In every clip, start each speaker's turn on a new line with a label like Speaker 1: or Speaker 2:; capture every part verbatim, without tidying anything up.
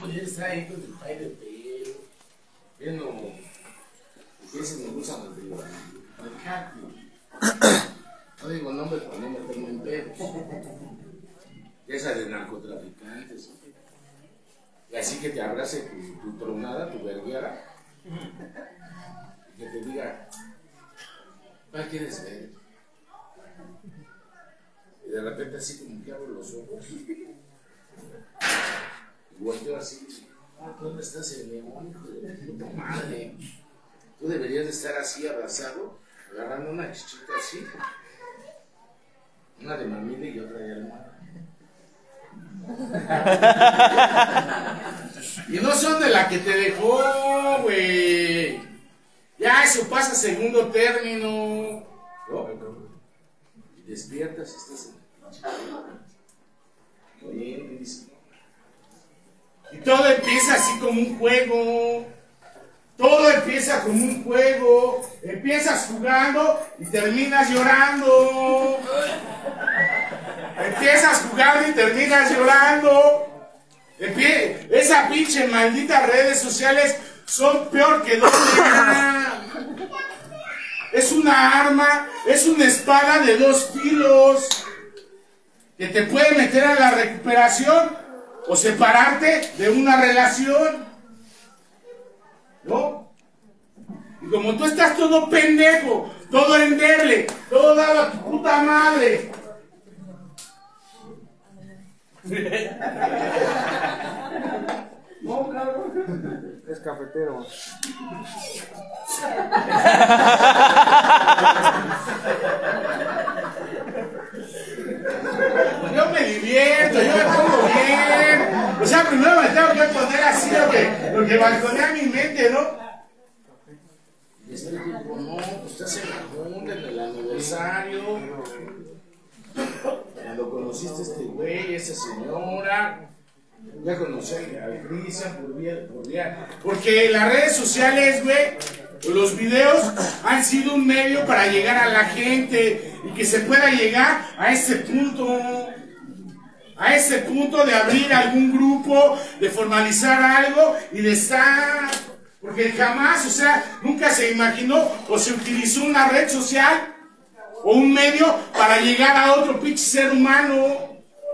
Speaker 1: podría estar ahí con el pay de pelo, viendo que ese me gusta el río, el cactus. No digo nombre para no meterme en pedos. Esa de narcotraficantes. Y así que te abrace tu, tu tronada, tu verguera. Y que te diga, ¿cuál quieres ver? Y de repente así como que abro los ojos. Y volteo así. ¿Dónde estás, el león, hijo de puta madre? Tú deberías de estar así abrazado, agarrando una chichita así. Una de mamila y otra de almohada. Y no son de la que te dejó, güey. Ya eso pasa a segundo término. ¿No? Y despiertas y estás en el Oye, me dice. Y todo empieza así como un juego. Todo empieza como un juego. Empiezas jugando y terminas llorando. Empiezas jugando y terminas llorando. Empie Esa pinche maldita redes sociales son peor que droga. Es una arma, es una espada de dos filos que te puede meter a la recuperación o separarte de una relación, ¿no? Y como tú estás todo pendejo, todo endeble, todo dado a tu puta madre.
Speaker 2: No, cabrón. Es cafetero.
Speaker 1: Yo me divierto, yo me pongo bien. O sea, primero me tengo que poner así lo que, lo que balconea mi mente, ¿no? Y este tipo, no, pues estás en la junta, en el aniversario. Cuando conociste a este güey, a esa señora. Ya conocí a Cristian por vía, por vía. Porque las redes sociales, güey, los videos han sido un medio para llegar a la gente y que se pueda llegar a ese punto. A ese punto de abrir algún grupo, de formalizar algo y de estar. Porque jamás, o sea, nunca se imaginó o se utilizó una red social o un medio para llegar a otro pinche ser humano.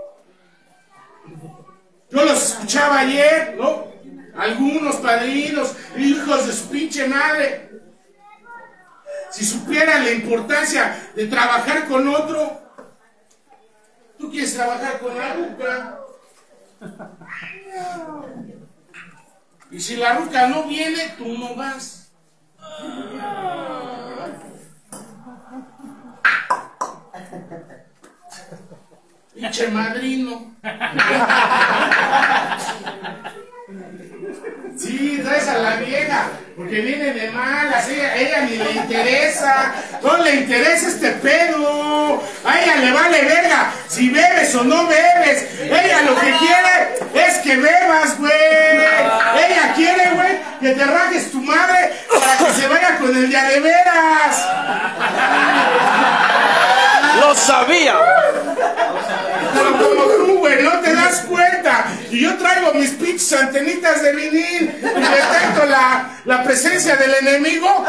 Speaker 1: Yo los escuchaba ayer, ¿no? Algunos padrinos, hijos de su pinche madre. Si supieran la importancia de trabajar con otro, ¿tú quieres trabajar con la ruca? Y si la ruca no viene, tú no vas. Pinche madrino. Sí, traes a la vieja, porque viene de malas, ella, ella ni le interesa, no le interesa este pedo, a ella le vale verga si bebes o no bebes, ella lo que quiere es que bebas, güey, ella quiere, güey, que te rajes tu madre para que se vaya con el de a de veras.
Speaker 3: ¡Lo sabía!
Speaker 1: Pero como tú, güey, no te das cuenta. Y yo traigo mis pinches antenitas de vinil y detecto la, la presencia del enemigo.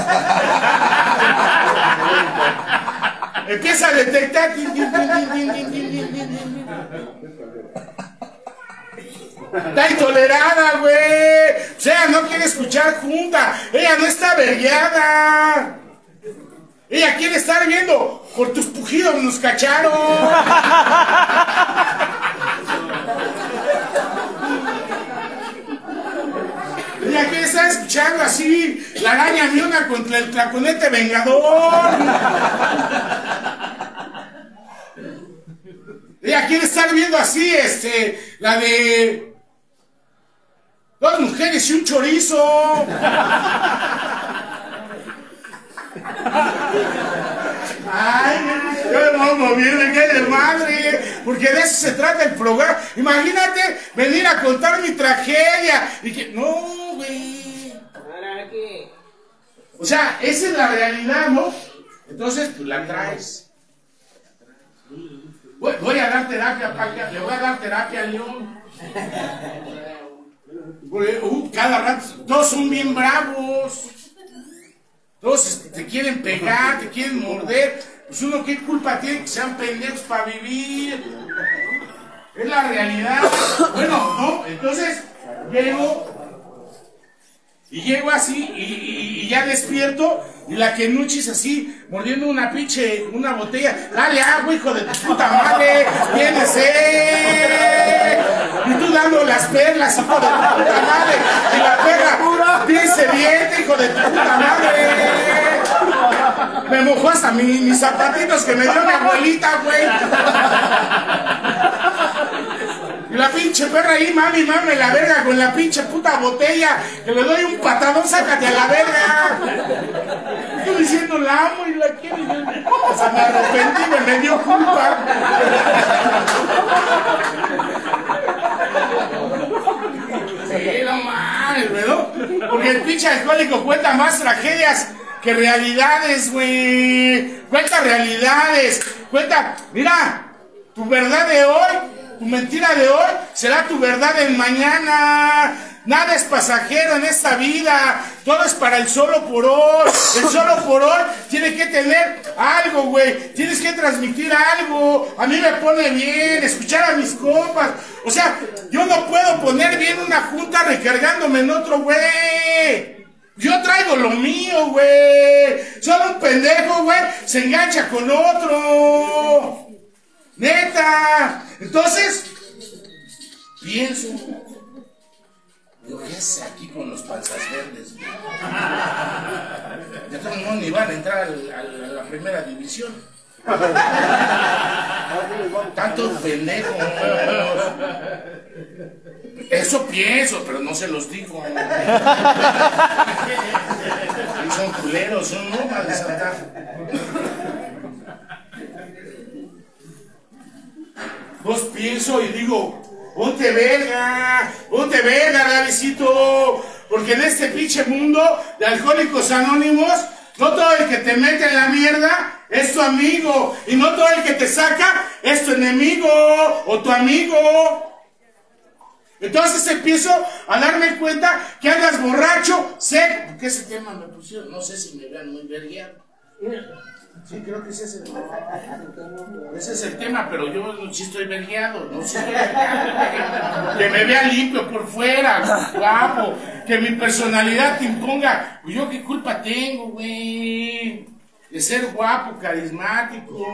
Speaker 1: Empieza a detectar. Está intolerada, güey. O sea, no quiere escuchar junta. Ella no está vergueada. Ella quiere estar viendo, por tus pujidos nos cacharon. Ella quiere estar escuchando así la araña miona contra el tlaconete vengador. Ella quiere estar viendo así, este, la de dos mujeres y un chorizo. Ay, yo me voy a mover de qué de madre, porque de eso se trata el programa. Imagínate venir a contar mi tragedia y que no, güey. O sea, esa es la realidad, ¿no? Entonces, pues la traes. Voy, voy a dar terapia, le voy a dar terapia a León. Uh, cada rato, todos son bien bravos. Todos te quieren pegar, te quieren morder. Pues uno, ¿qué culpa tiene que sean pendejos para vivir? Es la realidad. Bueno, no, entonces llego y llego así y, y, y ya despierto y la Kenuchis así mordiendo una pinche, una botella. Dale agua, hijo de tu puta madre, tienes sed. Y tú dando las perlas, hijo de tu puta madre. Y la perra bien sediente, hijo de tu puta madre. Me mojó hasta mi, mis zapatitos que me dio mi abuelita, güey. Y la pinche perra ahí, mami, mami, la verga con la pinche puta botella. Que le doy un patadón, sácate a la verga. Yo diciendo, la amo y la quiero. Y yo, o sea, me arrepentí, me, me dio culpa. Sí, no mames, ¿no? Porque el pinche alcohólico cuenta más tragedias que realidades, güey. Cuenta realidades. Cuenta, mira, tu verdad de hoy, tu mentira de hoy, será tu verdad en mañana. Nada es pasajero en esta vida. Todo es para el solo por hoy. El solo por hoy tiene que tener algo, güey. Tienes que transmitir algo. A mí me pone bien escuchar a mis compas. O sea, yo no puedo poner bien una junta recargándome en otro, güey. Yo traigo lo mío, güey. Solo un pendejo, güey, se engancha con otro. Neta. Entonces, pienso, yo qué sé aquí con los panzas verdes, güey. De todos modos ni van a entrar al, al, a la primera división. Tantos pendejos. Eso pienso, pero no se los digo. Y son culeros, son normas de saltar. Pues pienso y digo, ponte verga, ponte verga, Davidcito, porque en este pinche mundo de alcohólicos anónimos, no todo el que te mete en la mierda es tu amigo, y no todo el que te saca es tu enemigo o tu amigo. Entonces empiezo a darme cuenta que andas borracho, sé, porque ese tema me pusieron, no sé si me vean muy vergueado. Sí, creo que ese es el tema. Ese es el tema, pero yo sí estoy vergueado, no sé. Que me vea limpio por fuera, guapo, que mi personalidad te imponga. Pues yo qué culpa tengo, güey, de ser guapo, carismático.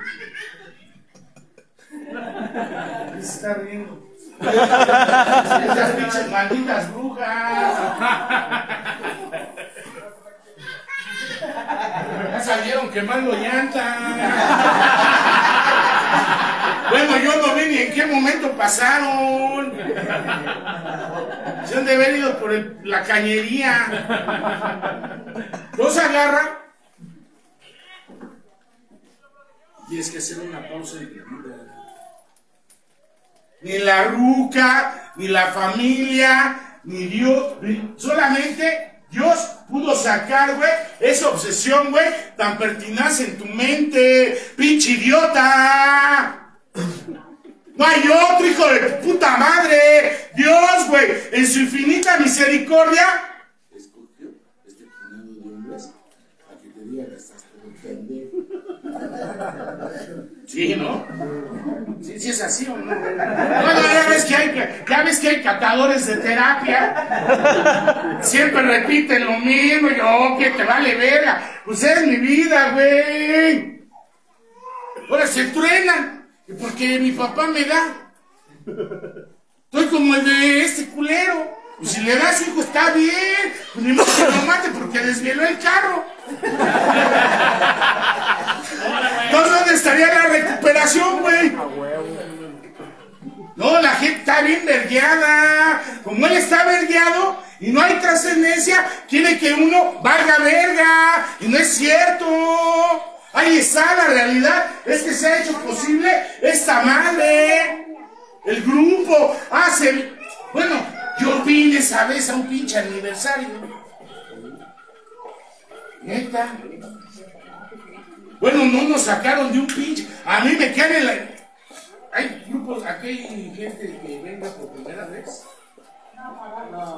Speaker 1: ¿Qué se está riendo? Estas pinches malditas brujas. Ya salieron quemando llanta. Bueno, yo no vi ni en qué momento pasaron. Se han de haber ido por el, la cañería. Los agarra. Tienes que hacer una pausa en tu vida. Ni la ruca, ni la familia, ni Dios, ni, solamente Dios pudo sacar, güey, esa obsesión, güey, tan pertinaz en tu mente, pinche idiota. No hay otro, hijo de tu puta madre. Dios, güey, en su infinita misericordia, escogió este puñado de hombres a que te diga que estás todo pendejo. Sí, ¿no? Sí, sí es así o no. Bueno, ya ves que hay, ya ves que hay catadores de terapia. Siempre repiten lo mismo. Yo, que te vale verga. Pues es mi vida, güey. Ahora se truenan. Porque mi papá me da. Estoy como el de este culero. Pues si le da a su hijo está bien. Pues ni modo que lo mate porque desvieló el carro. Entonces, ¿dónde estaría la recuperación, güey? No, la gente está bien vergueada. Como él está vergueado y no hay trascendencia, quiere que uno valga verga. Y no es cierto. Ahí está la realidad. Es que se ha hecho posible esta madre. El grupo hace... Bueno, yo vine esa vez a un pinche aniversario. Neta. Bueno, no nos sacaron de un pinche. A mí me cae en la... Hay grupos, aquí hay gente que venga por primera vez.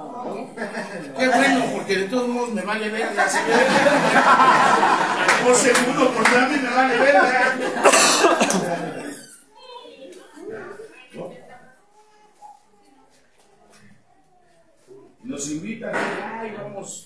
Speaker 1: me vale verga. Si me por segundo, porque a mí me vale verga. ¿No? Nos invitan, ay, vamos.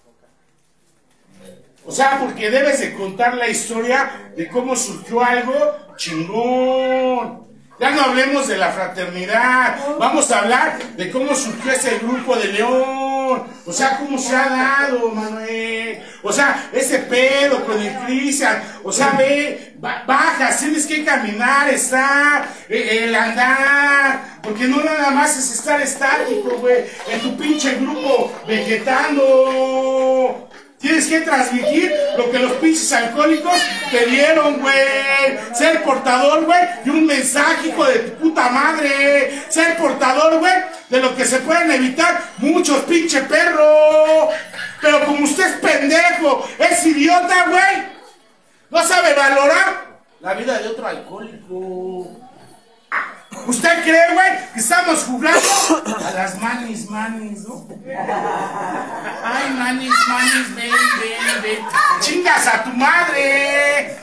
Speaker 1: O sea, porque debes de contar la historia de cómo surgió algo chingón. Ya no hablemos de la fraternidad, vamos a hablar de cómo surgió ese grupo de León. O sea, cómo se ha dado, Manuel. O sea, ese pedo con el Cristian. O sea, ve, bajas, tienes que caminar, estar, el andar. Porque no nada más es estar estático, güey, en tu pinche grupo vegetando. Tienes que transmitir lo que los pinches alcohólicos te dieron, güey. Ser portador, güey, de un mensaje, hijo de tu puta madre. Ser portador, güey, de lo que se pueden evitar muchos pinche perros. Pero como usted es pendejo, es idiota, güey, no sabe valorar la vida de otro alcohólico. ¿Usted cree, güey, que estamos jugando a las manis, manis, no? Ay, manis, manis, ven, ven, ven. ¡Chingas a tu madre!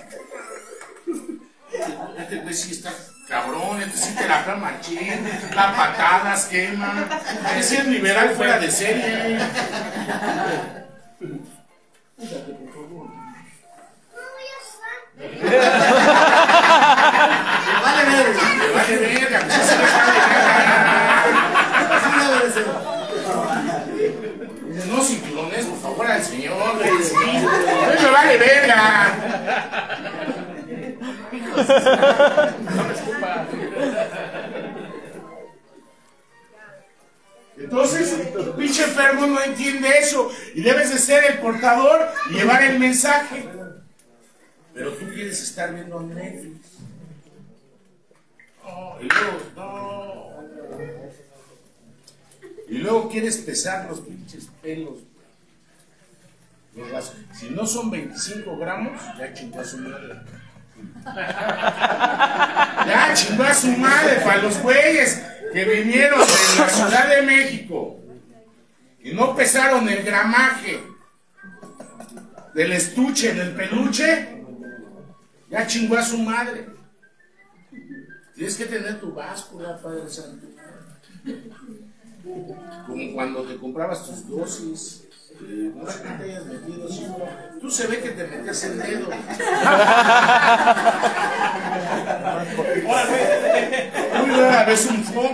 Speaker 1: Este güey sí está cabrón, este sí te la da machín, la patadas, quema. Este sí es liberal fuera de serie. Fíjate, por favor. Vale verga, vale verga, pues eso me vale verga. No cinturones, por favor, al señor, güey. Sí, me vale verga. No me escupa. Entonces, el pinche enfermo no entiende eso y debes de ser el portador y llevar el mensaje. Pero tú quieres estar viendo Netflix. No, y luego, no. Y luego quieres pesar los pinches pelos. Si no son veinticinco gramos, ya chingó a su madre. Ya chingó a su madre para los güeyes que vinieron de la Ciudad de México y no pesaron el gramaje del estuche, del peluche. Ya chingó a su madre. Tienes que tener tu báscula, Padre Santo. Como cuando te comprabas tus dosis. Eh, no sé qué te hayas metido. ¿Sí? Tú se ve que te metías el dedo. Muy rara vez un foco.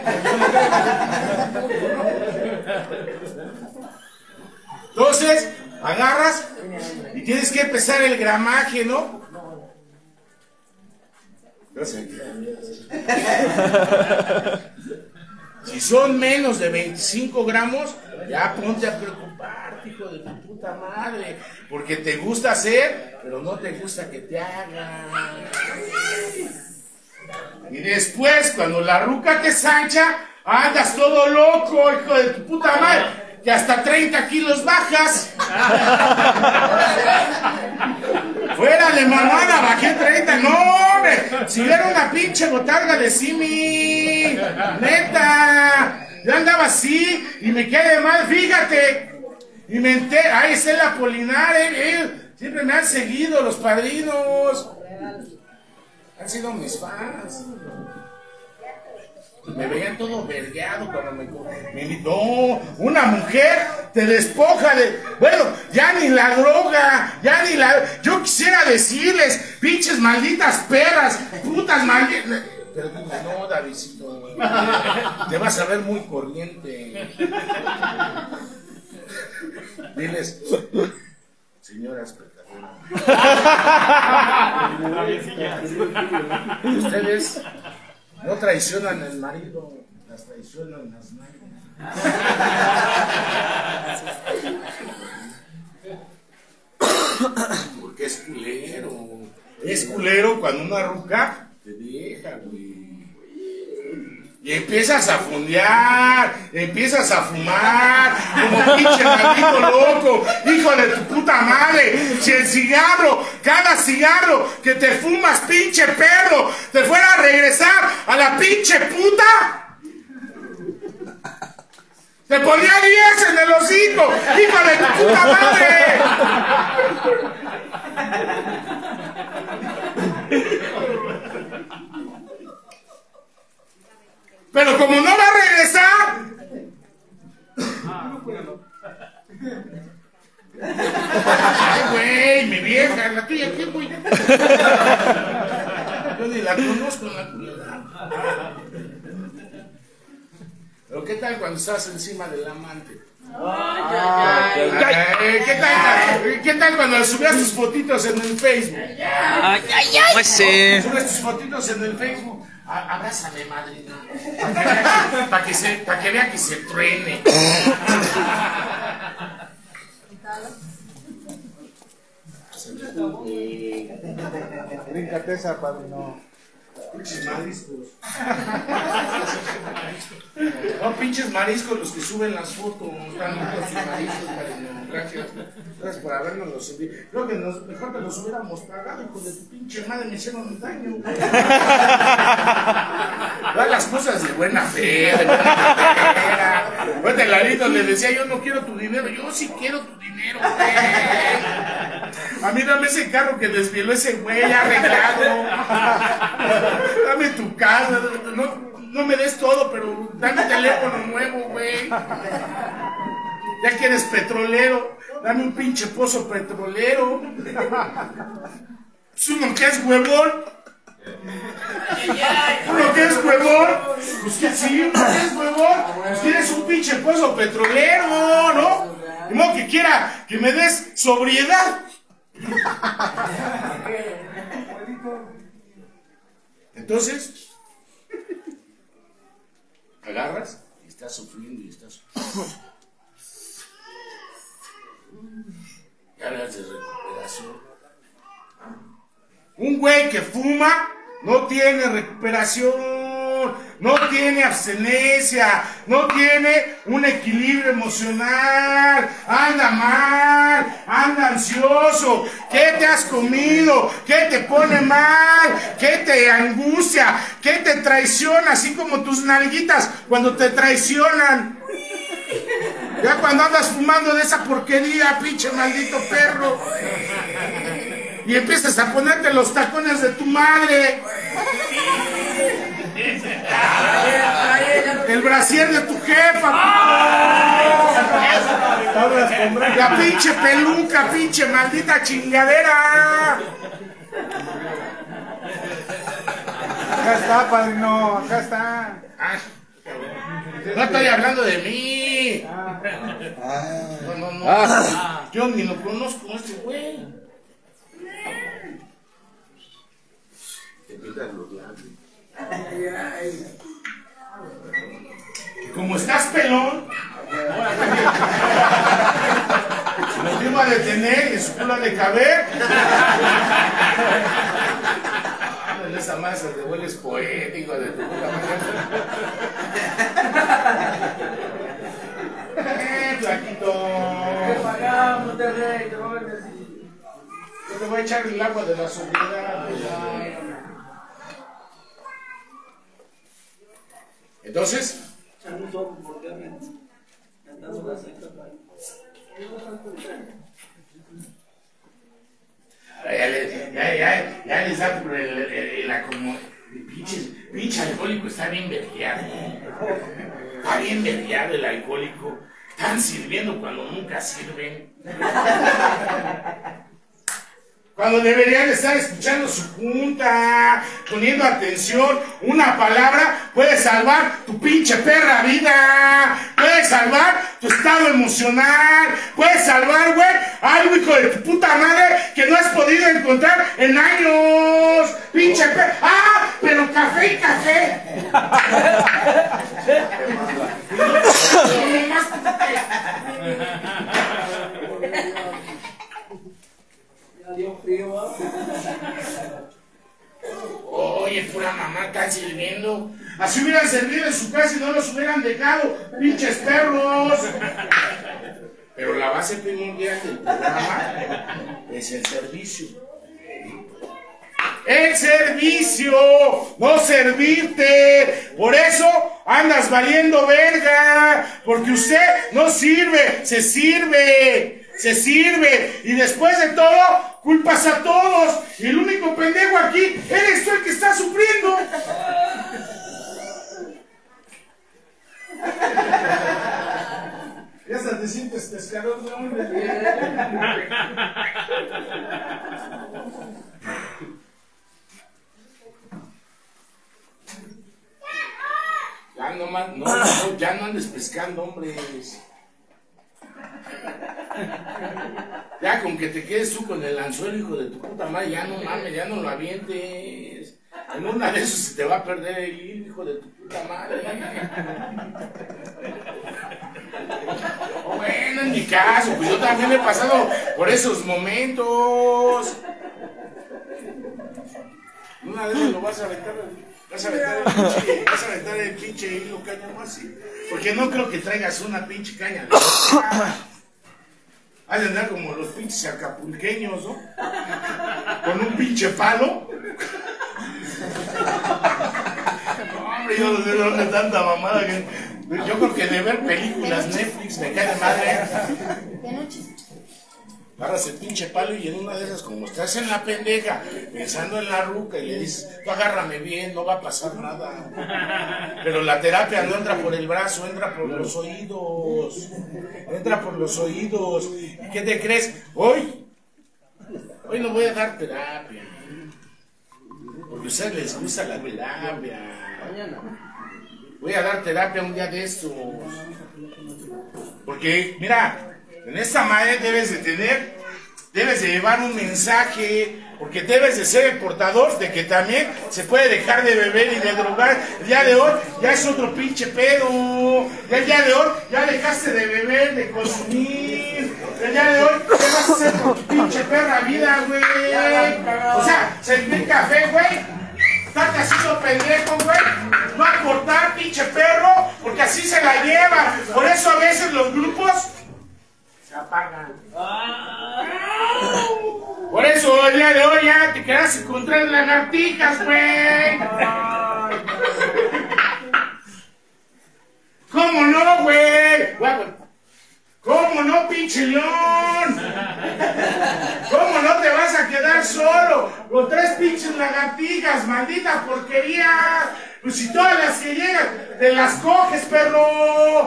Speaker 1: Entonces, agarras y tienes que pesar el gramaje, ¿no? Si son menos de veinticinco gramos, ya ponte a preocuparte, hijo de tu puta madre, porque te gusta hacer, pero no te gusta que te hagan. Y después, cuando la ruca te sancha, andas todo loco, hijo de tu puta madre, que hasta treinta kilos bajas. Fuera de mamada, bajé treinta, no, hombre, si era una pinche botarga de simi, neta, ya andaba así y me quedé mal, fíjate, y me enteré, ahí está el Apolinar, eh, ellos siempre me han seguido, los padrinos, han sido mis fans. Me veían todo vergueado cuando me, me invitó. Una mujer te despoja de... Bueno, ya ni la droga, ya ni la... Yo quisiera decirles, pinches malditas perras, putas malditas... Pero no, Davidcito, te vas a ver muy corriente. Diles, señoras pecadores, ustedes... no traicionan al marido, las traicionan las madres. Porque es culero. Es culero cuando una ruca te deja, güey. Y empiezas a fondear, empiezas a fumar, como pinche maldito loco, hijo de tu puta madre. Si el cigarro, cada cigarro que te fumas, pinche perro, te fuera a regresar a la pinche puta, ¡Te ponía diez en el hocico! ¡Hijo de tu puta madre! Pero como no va a regresar... Ay, güey, mi vieja, la tuya, ¿qué, güey? Yo ni la conozco en la culera. Pero ¿qué tal cuando estás encima del amante? Ay, ay, ay. Ay, ¿qué tal, ¿Qué tal cuando subías tus fotitos en el Facebook?
Speaker 3: Ay, ay, ay. Pues sí.
Speaker 1: Subes tus fotitos en el Facebook. Abrázame, madrina. Para que, se, para que vea que se truene.
Speaker 2: Bríncate esa, padrino.
Speaker 1: Pinches mariscos. No, pinches mariscos los que suben las fotos. Están con sus mariscos, padrino. Gracias. Gracias por habernos los subido. Creo que nos, mejor que los hubiéramos pagado, hijo de tu pinche madre, me hicieron un daño. Da las cosas de buena fe, de buena manera. Pues de Larito le decía, yo no quiero tu dinero. Yo sí quiero tu dinero, güey. A mí dame ese carro que desvieló ese güey arreglado. Dame tu casa. No, no me des todo, pero dame teléfono nuevo, güey. Ya que eres petrolero, dame un pinche pozo petrolero. Es uno que es huevón. Uno que es huevón. Pues que sí, uno que es huevón. Pues tienes un pinche pozo petrolero, ¿no? De modo que quiera que me des sobriedad. Entonces, agarras y estás sufriendo y estás. Y hablas de recuperación. Un güey que fuma no tiene recuperación, no tiene abstinencia, no tiene un equilibrio emocional, anda mal, anda ansioso. ¿Qué te has comido? ¿Qué te pone mal? ¿Qué te angustia? ¿Qué te traiciona? Así como tus nalguitas cuando te traicionan. Ya cuando andas fumando de esa porquería, pinche maldito perro. Y empiezas a ponerte los tacones de tu madre. El brasier de tu jefa. La pinche peluca, pinche maldita chingadera.
Speaker 2: Acá está, padrino, acá está.
Speaker 1: Ay, no estoy hablando de mí. No, no, no. Yo ni lo conozco a este güey. Te pintas los labios. Como estás pelón, si nos iba a detener y su culo de caber. Esa masa te hueles poético de tu puta madre. Eh, flaquito.
Speaker 4: ¿Qué pagamos, Monterrey? Te voy a decir.
Speaker 1: Yo te voy a echar el agua de la sobriedad. Entonces, ya, le, ya, ya, ya les da por el, el, el, la como pinche, pinche alcohólico está bien vergueado. Está bien vergueado el alcohólico. Están sirviendo cuando nunca sirven. Cuando deberían estar escuchando su junta, poniendo atención. Una palabra puede salvar tu pinche perra vida. Puede salvar tu estado emocional. Puede salvar, güey, algo, hijo de tu puta madre, que no has podido encontrar en años. Pinche perra. ¡Ah! Pero café y café. Oye, pura mamá, están sirviendo. Así hubieran servido en su casa y no los hubieran dejado, pinches perros. Pero la base primordial del programa es el servicio. El servicio, no servirte. Por eso Andas valiendo verga, porque usted no sirve, se sirve, se sirve. Y después de todo, culpas a todos. Y el único pendejo aquí eres tú el que está sufriendo. Ya hasta te sientes pescador, ¿no? Ya no, más, no, no, ya no andes pescando, hombres. Ya con que te quedes tú con el anzuelo, hijo de tu puta madre, ya no mames, ya no lo avientes. En una de esos se te va a perder el hilo, hijo de tu puta madre. Oh, bueno, en mi caso, pues yo también he pasado por esos momentos. Una vez lo vas a aventar, vas a aventar el pinche, vas a aventar el pinche hilo cáñamo así. Porque no creo que traigas una pinche caña de has de andar como los pinches acapulqueños, ¿no? Con un pinche palo. Hombre, yo no sé dónde tanta mamada que... Yo creo que de ver películas Netflix me cae de madre. Agarras el pinche palo y en una de esas, como estás en la pendeja, pensando en la ruca y le dices, tú agárrame bien, no va a pasar nada. Pero la terapia no entra por el brazo, entra por los oídos. Entra por los oídos. ¿Y qué te crees? Hoy, hoy no voy a dar terapia. Porque a ustedes les gusta la terapia. Voy a dar terapia un día de estos. Porque, mira, en esta madre debes de tener, debes de llevar un mensaje, porque debes de ser el portador de que también se puede dejar de beber y de drogar. El día de hoy ya es otro pinche pedo. Ya el día de hoy ya dejaste de beber, de consumir. El día de hoy ¿qué vas a hacer con tu pinche perra vida, güey? O sea, servir café, güey. Estar haciendo pendejo, güey. No aportar, pinche perro, porque así se la llevan. Por eso a veces los grupos se apagan. Por eso el día de hoy ya te quedas con tres lagartijas, güey. ¿Cómo no, güey? ¿Cómo no, pinche león? ¿Cómo no te vas a quedar solo con tres pinches lagartijas, maldita porquería? Pues si todas las que llegan te las coges, perro.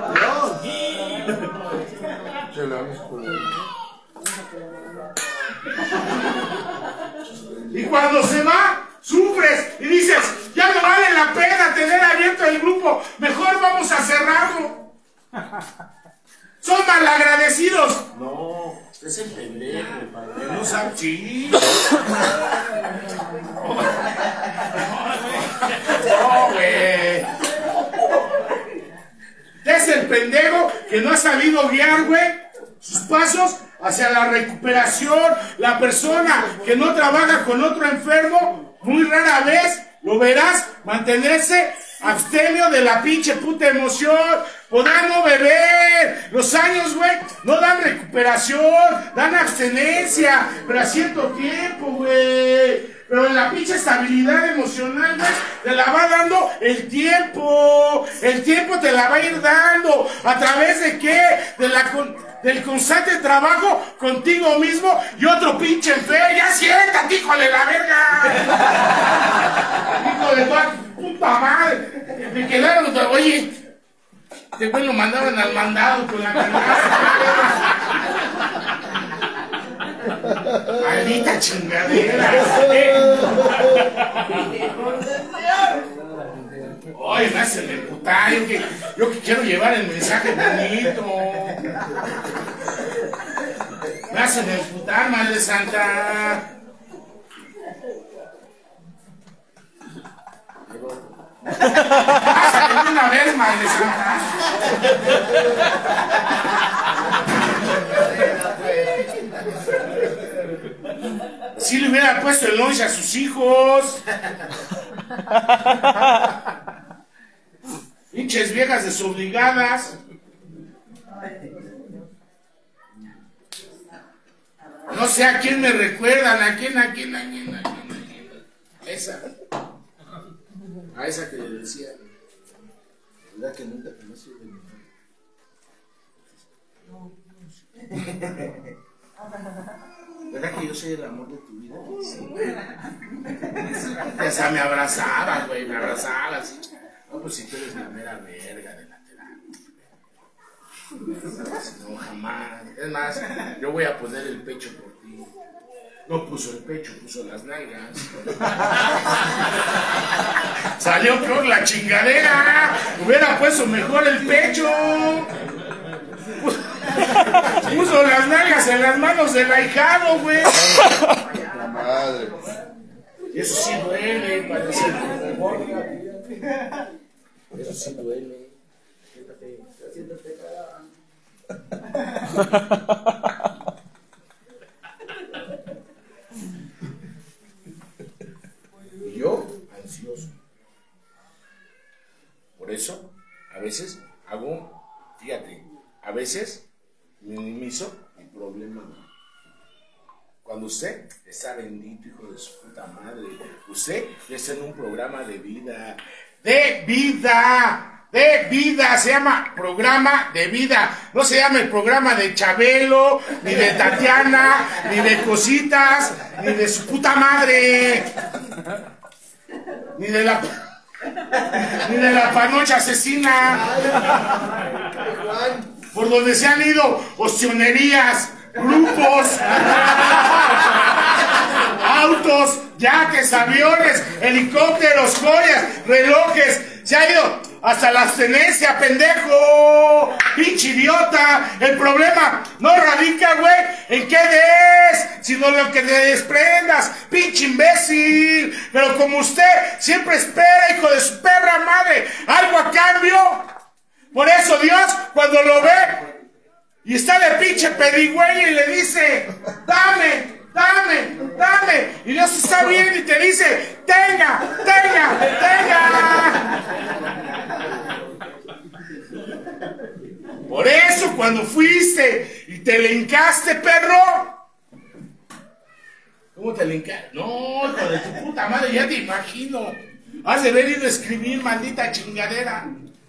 Speaker 1: Y cuando se va, sufres y dices, ya no vale la pena tener abierto el grupo, mejor vamos a cerrarlo. Son malagradecidos. No, es el pendejo, que no sabe. Sí. No, güey. Es el pendejo que no ha sabido guiar, güey, sus pasos hacia la recuperación. La persona que no trabaja con otro enfermo, muy rara vez lo verás mantenerse abstemio de la pinche puta emoción. Podrán no beber. Los años, güey, no dan recuperación, dan abstenencia, pero a cierto tiempo, güey. Pero en la pinche estabilidad emocional, güey, te la va dando el tiempo. El tiempo te la va a ir dando. ¿A través de qué? De la con, del constante trabajo contigo mismo y otro pinche enfermo. ¡Ya siéntate, hijo de la verga! Hijo de toda puta madre. Me quedaron, oye, después lo mandaban al mandado con la canaza. Maldita chingadera. Oye, me hacen emputar. Yo que, yo que quiero llevar el mensaje bonito. Me hacen emputar, madre santa. Pásate una vez, madre santa. Si le hubiera puesto el lonche a sus hijos. Pinches viejas desobligadas. No sé a quién me recuerdan, a quién, a quién, a quién, a quién, a quién. Esa. A esa que le decía. ¿Verdad que nunca te nació de mi ¿Verdad que yo soy el amor de tu vida? Sí. O sea, me abrazabas, güey, me abrazabas. No, pues si tú eres la mera verga de la terapia. No, jamás. Es más, yo voy a poner el pecho por ti. No puso el pecho, puso las nalgas. Salió peor la chingadera. Hubiera puesto mejor el pecho. Puso las nalgas en las manos del ahijado, güey.
Speaker 5: La madre.
Speaker 1: Eso sí duele, parece. Eso sí duele. Siéntate, siéntate, Y yo, ansioso. Por eso, a veces hago, fíjate, a veces minimizo mi problema. Cuando usted está bendito, hijo de su puta madre, usted está en un programa de vida, de vida, de vida, se llama programa de vida, no se llama el programa de Chabelo, ni de Tatiana, ni de Cositas, ni de su puta madre, ni de la, ni de la panocha asesina, por donde se han ido ostionerías, grupos, autos, yates, aviones, helicópteros, joyas, relojes, se ha ido hasta la abstenencia, pendejo, pinche idiota. El problema no radica, güey, en qué des, sino en lo que te desprendas, pinche imbécil. Pero como usted siempre espera, hijo de su perra madre, algo a cambio, por eso Dios, cuando lo ve y está de pinche pedigüeño y le dice, dame, dame, dame. Y Dios está bien y te dice, tenga, tenga, tenga. Por eso cuando fuiste y te le hincaste, perro. ¿Cómo te le hincaste? No, hijo de tu puta madre, ya te imagino. Has de haber ido a escribir, maldita chingadera.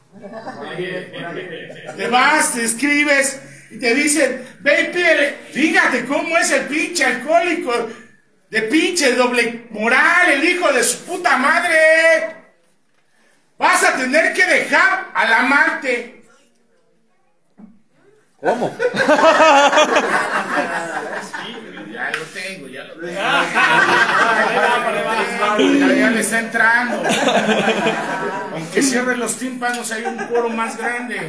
Speaker 1: Te vas, te escribes y te dicen, ve y pídele, fíjate cómo es el pinche alcohólico, de pinche doble moral, el hijo de su puta madre. Vas a tener que dejar al amante.
Speaker 3: ¿Cómo?
Speaker 1: Ya lo tengo, ya lo tengo. Ya, ya le está entrando. Aunque cierre los tímpanos hay un poro más grande.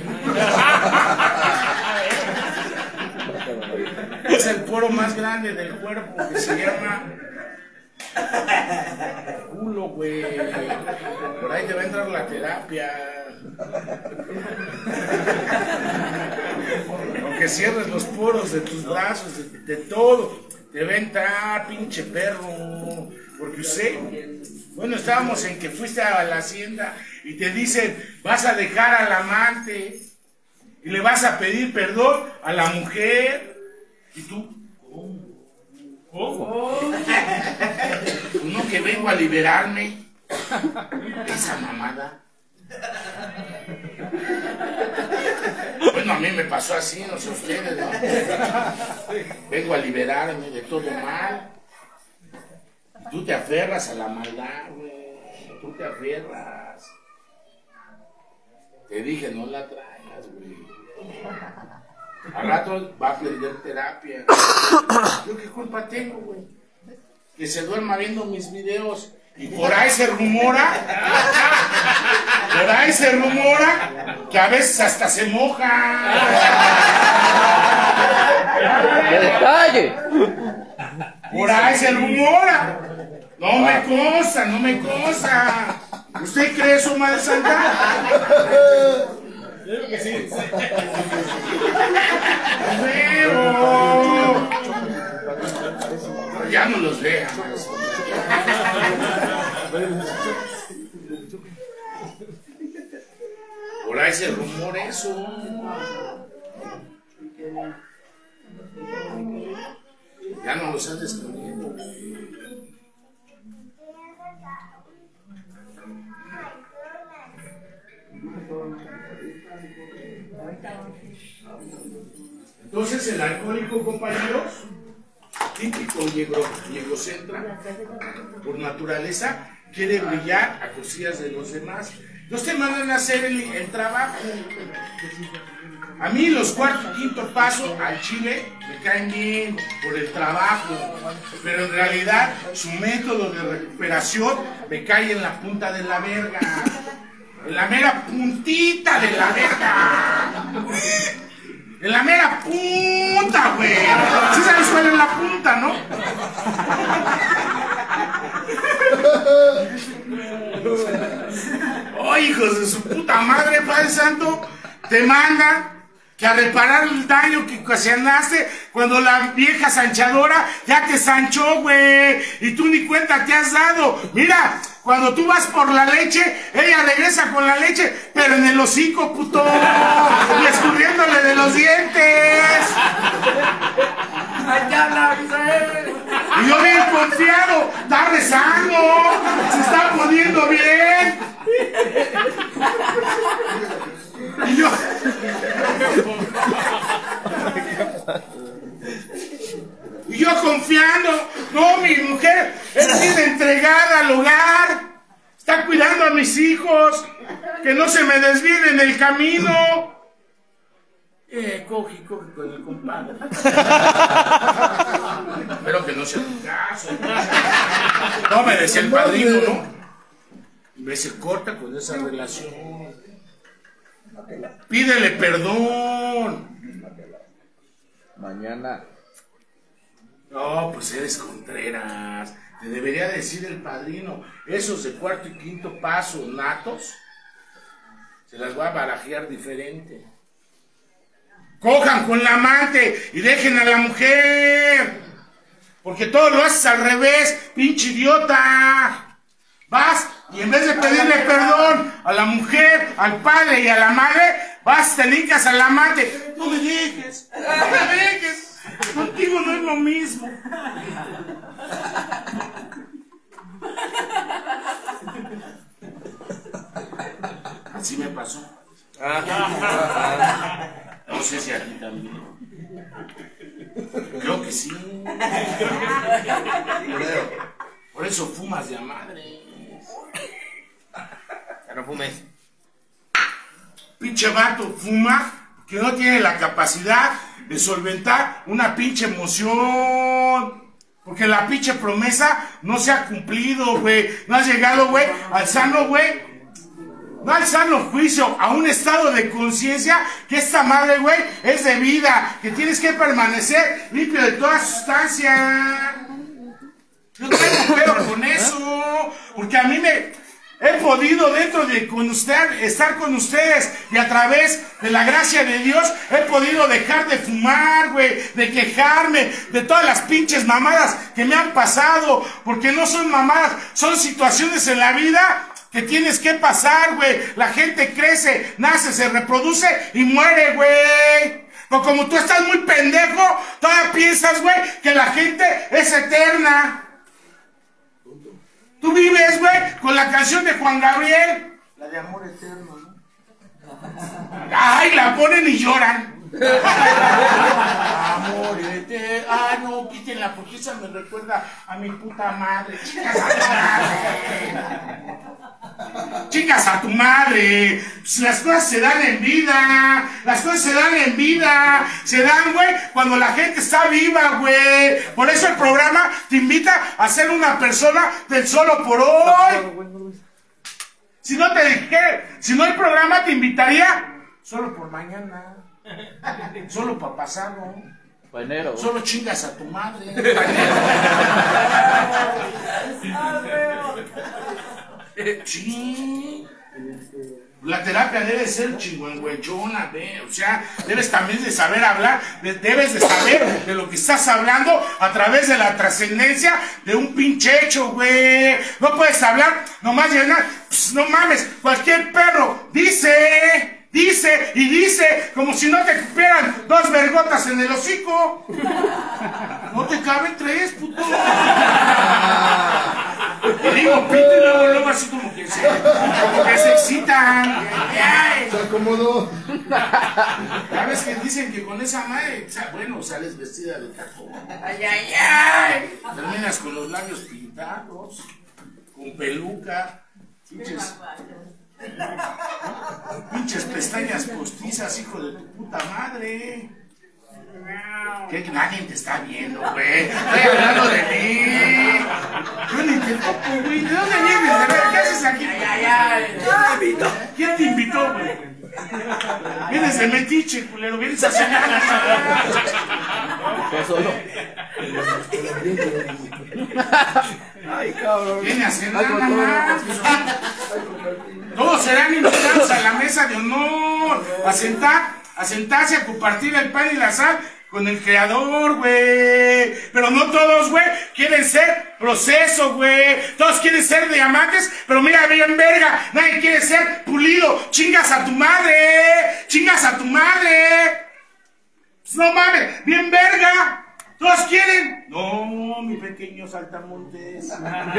Speaker 1: Es el poro más grande del cuerpo que se llama culo, güey. Por ahí te va a entrar la terapia. Aunque cierres los poros de tus brazos, de, de todo, te va a entrar, pinche perro. Porque usted, bueno, estábamos en que fuiste a la hacienda y te dicen, vas a dejar al amante y le vas a pedir perdón a la mujer. Y tú, ¿cómo? ¿Cómo? Uno que vengo a liberarme. Esa mamada. Bueno, a mí me pasó así, no sé ustedes, ¿no? Vengo a liberarme de todo mal. Y tú te aferras a la maldad, güey. Tú te aferras. Te dije, no la traigas, güey. Al rato va a perder terapia. ¿Yo qué culpa tengo, güey? Que se duerma viendo mis videos. Y por ahí se rumora, por ahí se rumora que a veces hasta se moja.
Speaker 3: ¡Qué detalle!
Speaker 1: Por ahí se rumora. No me consta, no me consta. ¿Usted cree eso, Madre Santa?
Speaker 2: Yo creo que sí.
Speaker 1: ¡Veo! Ya no los vea. Por ahí se rumora eso. Ya no los andes poniendo. Entonces el alcohólico, compañeros, típico y egro- y egocentra, por naturaleza, quiere brillar a cosillas de los demás. Entonces te mandan a hacer el, el trabajo. A mí los cuarto y quinto pasos al chile me caen bien por el trabajo, pero en realidad su método de recuperación me cae en la punta de la verga, en la mera puntita de la verga, en la mera punta, güey. ¿Sí sabes cuál es la punta, no? Oh, hijos de su puta madre, Padre Santo, te mandan que a reparar el daño que ocasionaste cuando la vieja sanchadora ya te sanchó, güey, y tú ni cuenta te has dado. Mira, cuando tú vas por la leche, ella regresa con la leche, pero en el hocico, puto, y escurriéndole de los dientes. Y yo bien confiado, está rezando, se está poniendo bien. Y yo... Y yo confiando, no, mi mujer es bien entregada al hogar, está cuidando a mis hijos, que no se me desvíen en el camino. Eh, coge, coge con el compadre. Espero que no sea tu caso. No, me decía el padrino, ¿no? Me se corta con esa relación. Pídele perdón.
Speaker 3: Mañana.
Speaker 1: No, pues eres Contreras. Te debería decir el padrino. Esos de cuarto y quinto paso natos, se las voy a barajear diferente. Cojan con la amante y dejen a la mujer. Porque todo lo haces al revés, pinche idiota. Vas y en vez de pedirle perdón a la mujer, al padre y a la madre, vas, te lincas al amante. No me dejes, no me dejes. Contigo no es lo mismo. Así me pasó. No sé si a ti también. Creo que sí. Por eso fumas de a madre.
Speaker 6: Ya no fumes.
Speaker 1: Pinche vato fuma que no tiene la capacidad de solventar una pinche emoción. Porque la pinche promesa no se ha cumplido, güey. No has llegado, güey, al sano, güey. No al sano juicio, a un estado de conciencia que esta madre, güey, es de vida. Que tienes que permanecer limpio de toda sustancia. Yo tengo pedo con eso. Porque a mí me... He podido dentro de con usted, estar con ustedes y a través de la gracia de Dios he podido dejar de fumar, güey, de quejarme de todas las pinches mamadas que me han pasado, porque no son mamadas, son situaciones en la vida que tienes que pasar, güey. La gente crece, nace, se reproduce y muere, güey. Pero como tú estás muy pendejo, todavía piensas, güey, que la gente es eterna. Tú vives, güey, con la canción de Juan Gabriel, la de Amor Eterno, ¿no? Ay, la ponen y lloran. Amor eterno. Ah, no, quítenla porque esa me recuerda a mi puta madre. Chingas a tu madre. Chingas a tu madre. Las cosas se dan en vida. Las cosas se dan en vida. Se dan, güey, cuando la gente está viva, güey. Por eso el programa te invita a ser una persona del solo por hoy. Si no te dije, si no hay programa te invitaría solo por mañana. Solo para pasarlo.
Speaker 3: Pa' enero.
Speaker 1: Solo chingas a tu madre. Sí. La terapia debe ser chingüengüeyona, ve. O sea, debes también de saber hablar, de, debes de saber de lo que estás hablando a través de la trascendencia de un pinche hecho, güey. No puedes hablar nomás llenar, pues, no mames, cualquier perro dice... Dice y dice, como si no te cupieran dos vergotas en el hocico. No te caben tres, puto. Y digo, pito y luego, luego así como que se, como que se excitan. Ay.
Speaker 5: Se acomodó.
Speaker 1: ¿Sabes que dicen que con esa madre, o sea, bueno, sales vestida de taco? ¡Ay, ay, ay! Terminas con los labios pintados, con peluca, pinches, pinches pestañas postizas, hijo de tu puta madre. Que nadie te está viendo, güey. Estoy hablando de mí. Yo ni te toco, güey. ¿De dónde vienes? A ver, ¿qué haces aquí? Ay, ay, ay. ¿Quién te invitó, güey? Vienes de metiche, culero. Vienes a cenar.
Speaker 3: solo.
Speaker 2: Ay, cabrón.
Speaker 1: Viene a cenar nada más. Todos serán invitados a la mesa de honor. A sentar. A sentarse a compartir el pan y la sal con el creador, güey. Pero no todos, güey, quieren ser proceso, güey. Todos quieren ser diamantes, pero mira, bien verga. Nadie quiere ser pulido. Chingas a tu madre. Chingas a tu madre. Pues no mames, bien verga. Todos quieren. No, mi pequeño saltamontes.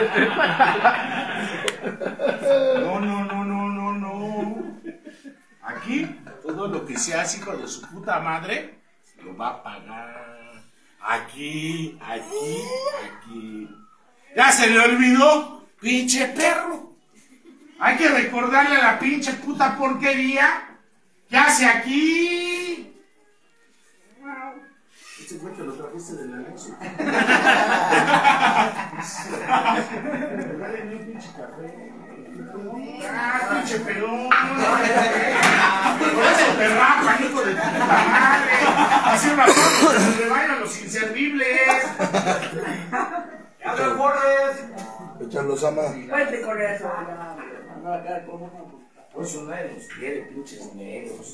Speaker 1: No, no, no, no, no, no. Aquí, todo lo que seas hijo de su puta madre, lo va a pagar. Aquí, aquí, aquí. Ya se le olvidó, pinche perro. Hay que recordarle a la pinche puta porquería que hace aquí. Este fue que lo trajiste del anexo. Dale un pinche café. Ah, pinche pelón. Por eso te rapan, hijo de tu puta madre. Así una foto se le bailan los inservibles.
Speaker 4: ¡Ya te corres!
Speaker 5: Echarlos a más.
Speaker 4: Vete con eso.
Speaker 1: Por eso nadie los quiere, pinches negros.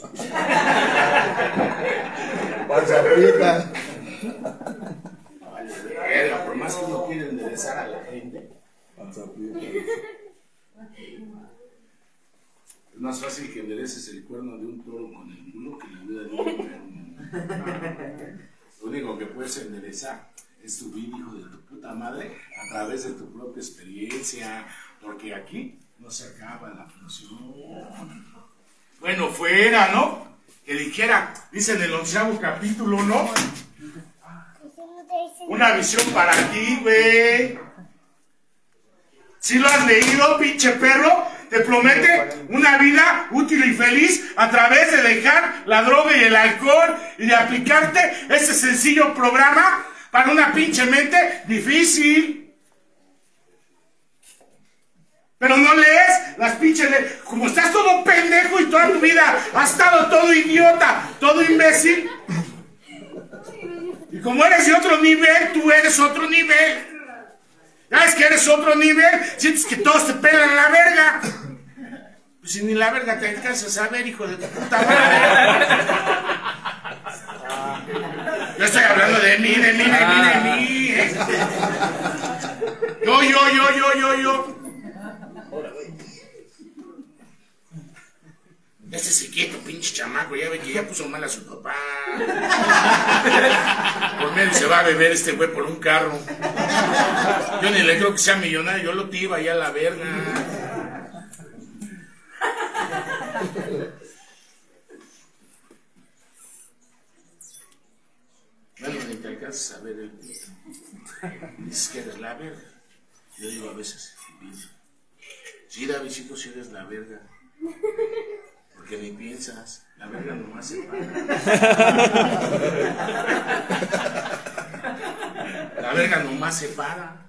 Speaker 5: Panza aprieta.
Speaker 1: Vale, verga, por más que uno quiere enderezar a la gente.
Speaker 5: Panza aprieta.
Speaker 1: Es más fácil que endereces el cuerno de un toro con el culo que la vida de un enfermo. Lo único que puedes enderezar es tu vida, hijo de tu puta madre, a través de tu propia experiencia, porque aquí no se acaba la función. Bueno, fuera, ¿no? Que dijera, dice en el onceavo capítulo, ¿no? Una visión para ti, güey. ¿Sí lo has leído, pinche perro? Te promete una vida útil y feliz a través de dejar la droga y el alcohol y de aplicarte ese sencillo programa para una pinche mente difícil. Pero no lees las pinches leyes. Como estás todo pendejo y toda tu vida has estado todo idiota, todo imbécil. Y como eres de otro nivel, tú eres otro nivel. ¿Sabes que eres otro nivel? Sientes que todos te pelan la verga. Pues si ni la verga te alcanzas a ver, hijo de tu puta madre. Yo estoy hablando de mí, de mí, de mí, de mí. ¿eh? Yo, yo, yo, yo, yo, yo. Este se quieto, pinche chamaco. Ya ve que ya puso mal a su papá. Por medio se va a beber este güey por un carro. Yo ni le creo que sea millonario. Yo lo tiro allá a la verga. Bueno, ni te alcanzas a ver el pito. Dices que eres la verga. Yo digo a veces, sí, Davidcito, si eres la verga. Porque ni piensas, la verga nomás se para. La verga nomás se para.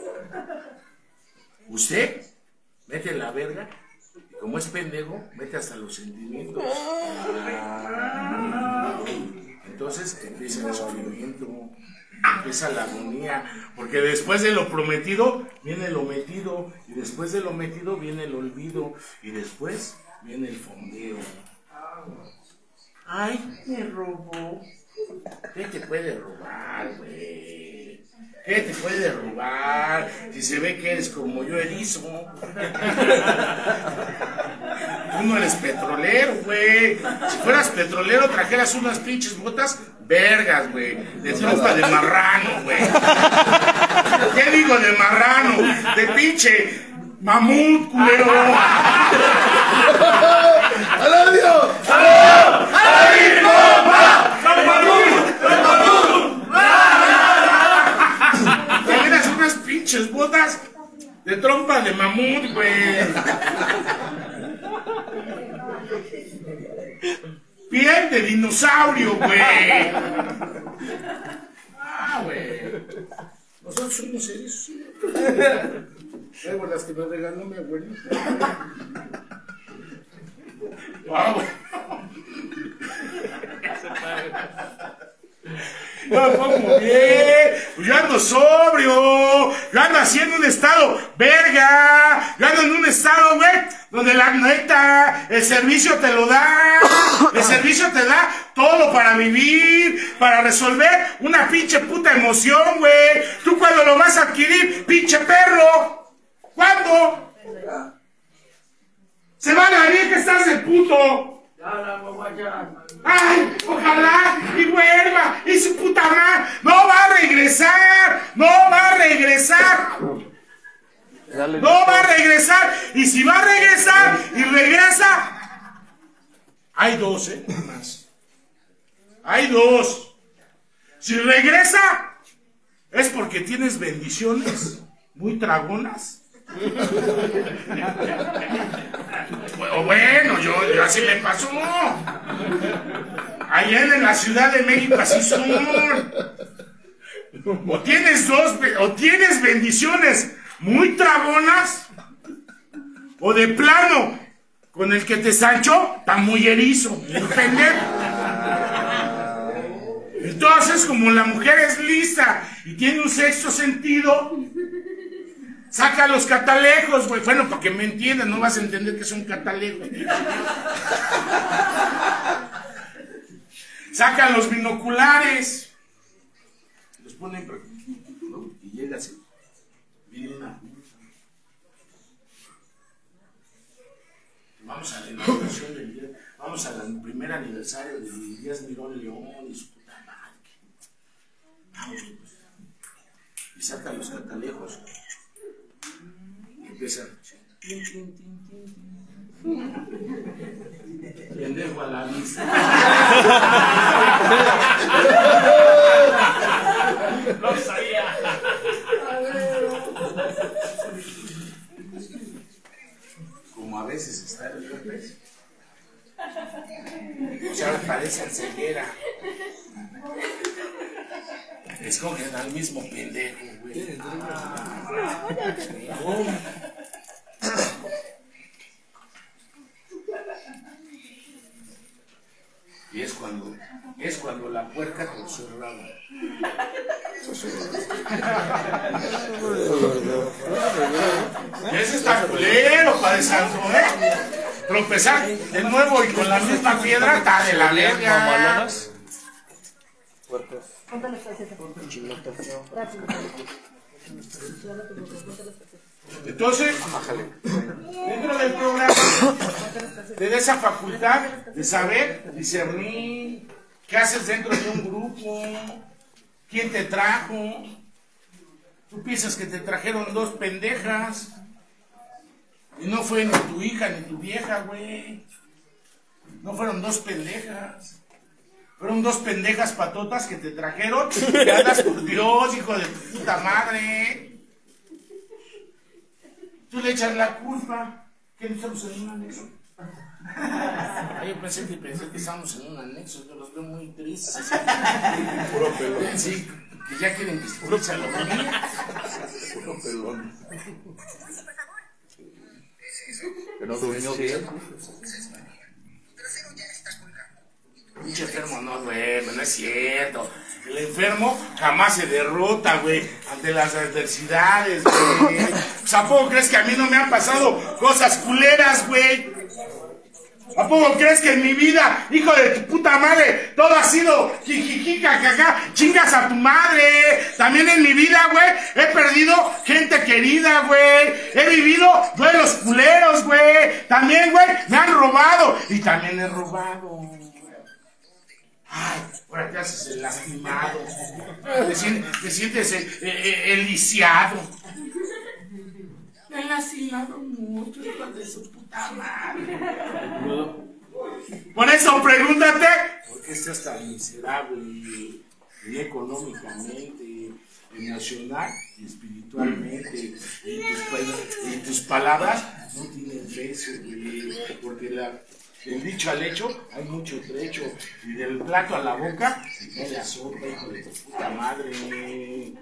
Speaker 1: Usted mete la verga y como es pendejo, mete hasta los sentimientos. Entonces empieza el sufrimiento, empieza la agonía, porque después de lo prometido viene lo metido, y después de lo metido viene el olvido, y después viene el fondeo. Ay, me robó. ¿Qué te puede robar, güey? ¿Qué te puede robar? Si se ve que eres como yo erizo. Tú no eres petrolero, güey. Si fueras petrolero, trajeras unas pinches botas vergas, güey. De trompa de marrano, güey. ¿Qué digo de marrano? De pinche mamut, culero.
Speaker 5: ¡Al adiós!
Speaker 1: de mamut, güey. Piel de dinosaurio, güey. Ah, güey. Nosotros somos seres. Luego las que me regaló mi abuelita. Ah, güey. No me pongo bien, pues yo ando sobrio, yo ando haciendo un estado verga, yo ando en un estado, güey, donde la neta, el servicio te lo da, el servicio te da todo para vivir, para resolver una pinche puta emoción, güey. ¿Tú cuándo lo vas a adquirir, pinche perro? ¿Cuándo? Se van a ver que estás de puto. ¡Ay! ¡Ojalá! ¡Y vuelva! ¡Y su puta madre! ¡No va a regresar! ¡No va a regresar! ¡No va a regresar! Y si va a regresar y regresa, hay dos, ¿eh? Más. Hay dos. Si regresa, es porque tienes bendiciones muy tragonas. Bueno, yo, yo así me pasó. Allá en la Ciudad de México así son. O tienes dos, o tienes bendiciones muy tragonas, o de plano, con el que te sancho, está muy erizo, muy pendejo. Entonces, como la mujer es lista y tiene un sexto sentido, saca los catalejos, güey. Bueno, para que me entiendan, no vas a entender que son catalejos. Saca los binoculares. Los ponen, ¿no? Y llega así. Viene una. Vamos a la inauguración del día. Vamos al primer aniversario de Díaz Mirón León y su puta madre. Vamos, pues. Y saca los catalejos. Empieza. Pendejo a la vista.
Speaker 4: No sabía.
Speaker 1: Como a veces está el herpes. O sea, parece ceguera. Escogen al mismo pendejo, güey. Oh. Y es cuando, es cuando la puerca torció el rabo. Ese está culero, Padre Santo, ¿eh? Tropezar de nuevo y con la misma piedra está de la verga. Entonces, dentro del programa, te da esa facultad de saber discernir qué haces dentro de un grupo, quién te trajo. Tú piensas que te trajeron dos pendejas y no fue ni tu hija ni tu vieja, güey. No fueron dos pendejas. Fueron dos pendejas patotas que te trajeron. Y andas por Dios, hijo de puta madre. Tú le echas la culpa. ¿Qué no estamos en un anexo? Ay, yo pensé que, pensé que estábamos en un anexo. Yo los veo muy tristes.
Speaker 5: Puro pelón.
Speaker 1: Sí, que ya quieren que se echa lo mío.
Speaker 5: Puro pelón.
Speaker 2: Que no durmió bien.
Speaker 1: Pinche enfermo no duerme, no es cierto. El enfermo jamás se derrota, güey, ante las adversidades, güey. Pues, ¿a poco crees que a mí no me han pasado cosas culeras, güey? ¿A poco crees que en mi vida, hijo de tu puta madre, todo ha sido jijiji, jajaja, chingas a tu madre? También en mi vida, güey, he perdido gente querida, güey. He vivido duelos culeros, güey. También, güey, me han robado. Y también he robado. Ay, ahora te haces el lastimado. Te sientes, te sientes el, el, el lisiado. Me han lastimado mucho, hijo de su puta madre. Por eso pregúntate, ¿por qué estás tan miserable? Y económicamente, emocional y espiritualmente. Y tus, y tus palabras no tienen peso, güey, porque la, del dicho al hecho hay mucho trecho. Y del plato a la boca se cae la sopa, hijo de tu puta madre.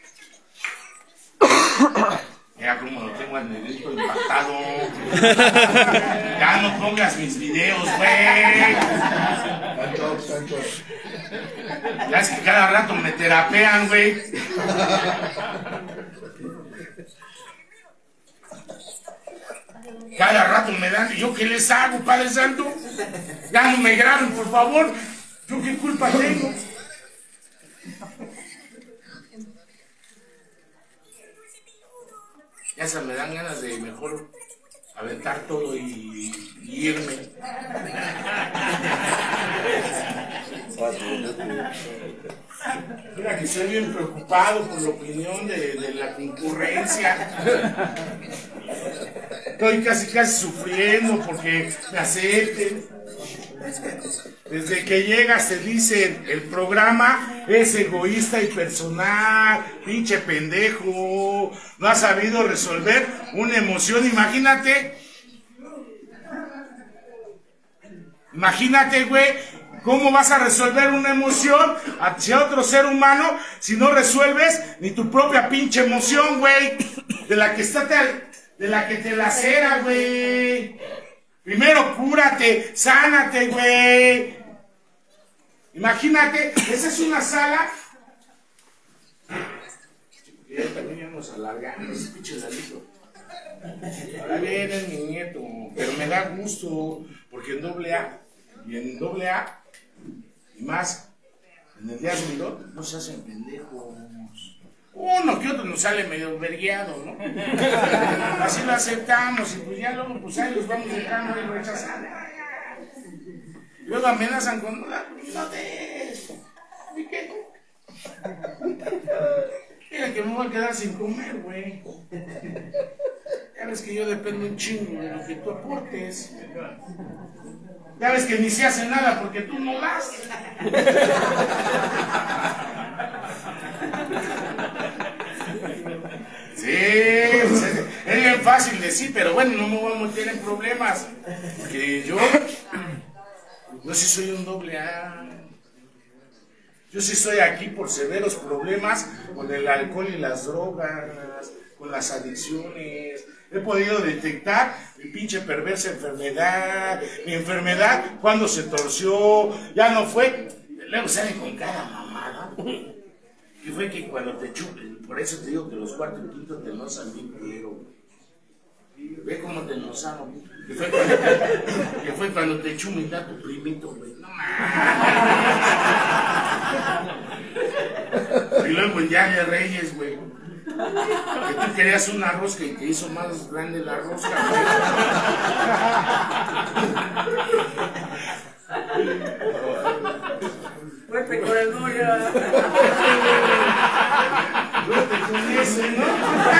Speaker 1: Mira cómo lo tengo al negrito impactado. Ya no pongas mis videos, güey.
Speaker 5: Tantos, tantos.
Speaker 1: Ya es que cada rato me terapean, güey. Cada rato me dan. ¿Y yo qué les hago, Padre Santo? Ya no me graben, por favor. ¿Yo qué culpa tengo? Ya se me dan ganas de mejor aventar todo y, y irme. Mira que estoy bien preocupado por la opinión de, de la concurrencia. Estoy casi casi sufriendo porque me acepten. Desde que llegas te dicen, el programa es egoísta y personal, pinche pendejo, no has sabido resolver una emoción. Imagínate, imagínate, güey, ¿cómo vas a resolver una emoción hacia otro ser humano si no resuelves ni tu propia pinche emoción, güey? De la que está, de la que te lacera, güey. Primero cúrate, sánate, güey. Imagínate, esa es una sala. Ya también ya nos alargamos, ese pinche Lalito. Ahora viene mi nieto, pero me da gusto, porque en doble A, y en doble A, y más, en el día Miró, no se hacen pendejos. Uno que otro nos sale medio vergueado, ¿no? Así lo aceptamos, y pues ya luego, pues ahí los vamos dejando de rechazar. Luego amenazan con, no te... ¿Y qué? Mira que me voy a quedar sin comer, güey. Ya ves que yo dependo un chingo de lo que tú aportes. Ya ves que ni se hace nada porque tú no das. Sí, pues es, es bien fácil decir, pero bueno, no me voy a meter en problemas. Que yo, yo sí soy un doble A. Yo sí estoy aquí por severos problemas con el alcohol y las drogas, con las adicciones. He podido detectar mi pinche perversa enfermedad, mi enfermedad cuando se torció, ya no fue. Luego sale con cada mamada. Y fue que cuando te chupen, por eso te digo que los cuartos y quintos te enlozan bien pero ve cómo te enlozan. Que fue cuando, que fue cuando te chumita tu primito, güey. No mames. Y luego ya de Reyes, güey. Que tú querías una rosca y te hizo más grande la rosca, güey.
Speaker 4: Fuerte con el Goya.
Speaker 1: Fuerte con ese, ¿no?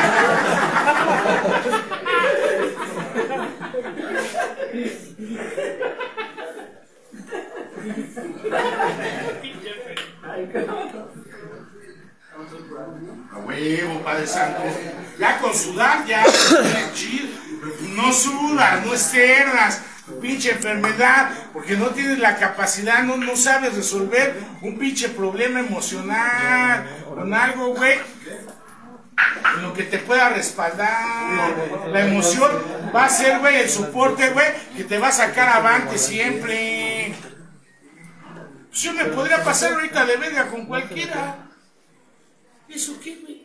Speaker 1: A huevo, Padre Santo. Ya con sudar, ya. No sudas, no externas. Pinche enfermedad, porque no tienes la capacidad, no, no sabes resolver un pinche problema emocional con algo, güey, en lo que te pueda respaldar. La emoción va a ser, güey, el soporte, güey, que te va a sacar avante siempre. Pues yo me podría pasar ahorita de verga con cualquiera. ¿Eso qué, güey?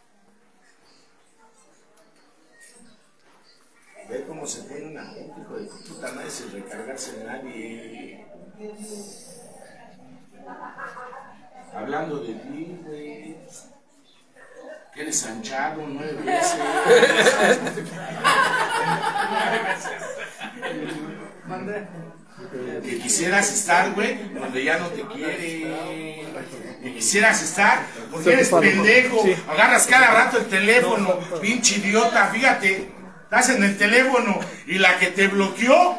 Speaker 1: Ve cómo se pone una gente, hijo de tu puta madre, sin recargarse en nadie. Hablando de ti, güey. Que eres anchado nueve veces. Que quisieras estar, güey, donde ya no te quieren. Que quisieras estar, porque eres pendejo. Agarras cada rato el teléfono, pinche idiota, fíjate. Estás en el teléfono y la que te bloqueó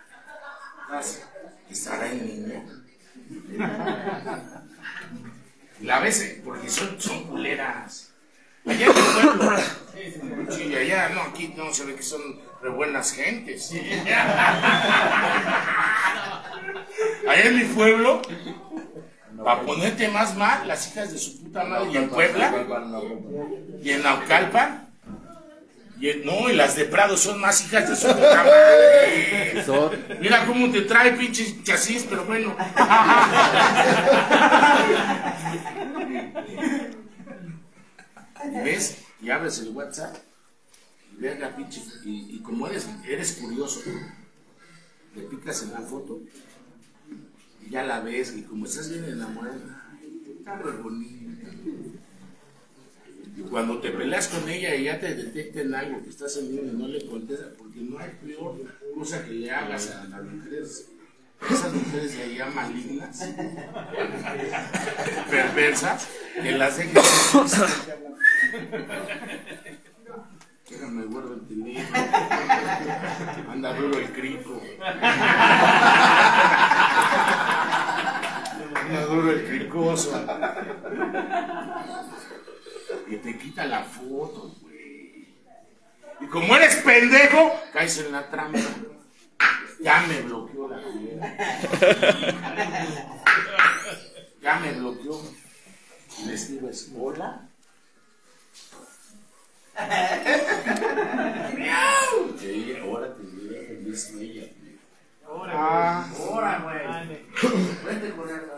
Speaker 1: estará en niño. La ves, porque son, son culeras. Allá en el pueblo. Sí, allá, no, aquí no se ve que son re buenas gentes. Allá en mi pueblo, para ponerte más mal, las hijas de su puta madre, y en Puebla, y en Naucalpan, y en, no, y las de Prado son más hijas de su puta madre. Mira cómo te trae pinche chasis, pero bueno. ¿Ves? Y abres el WhatsApp, y ves la pinche, y, y como eres, eres curioso, le picas en la foto, y ya la ves, y como estás bien enamorado, está muy bonita. Y cuando te peleas con ella y ya te detecten algo que estás en y no le contestas, porque no hay peor cosa que le hagas a las mujeres, esas mujeres de allá malignas, perversas, que las dejes. Déjame guardo el teléfono. Anda duro el crico. Anda duro el cricoso. Y te quita la foto, güey. Y como eres pendejo, caes en la trampa. Ya me bloqueó la culera. Ya me bloqueó. Y le escribes, hola. Ella, ahora te diré feliz ella.
Speaker 4: Ahora, ahora, güey. Vete con él.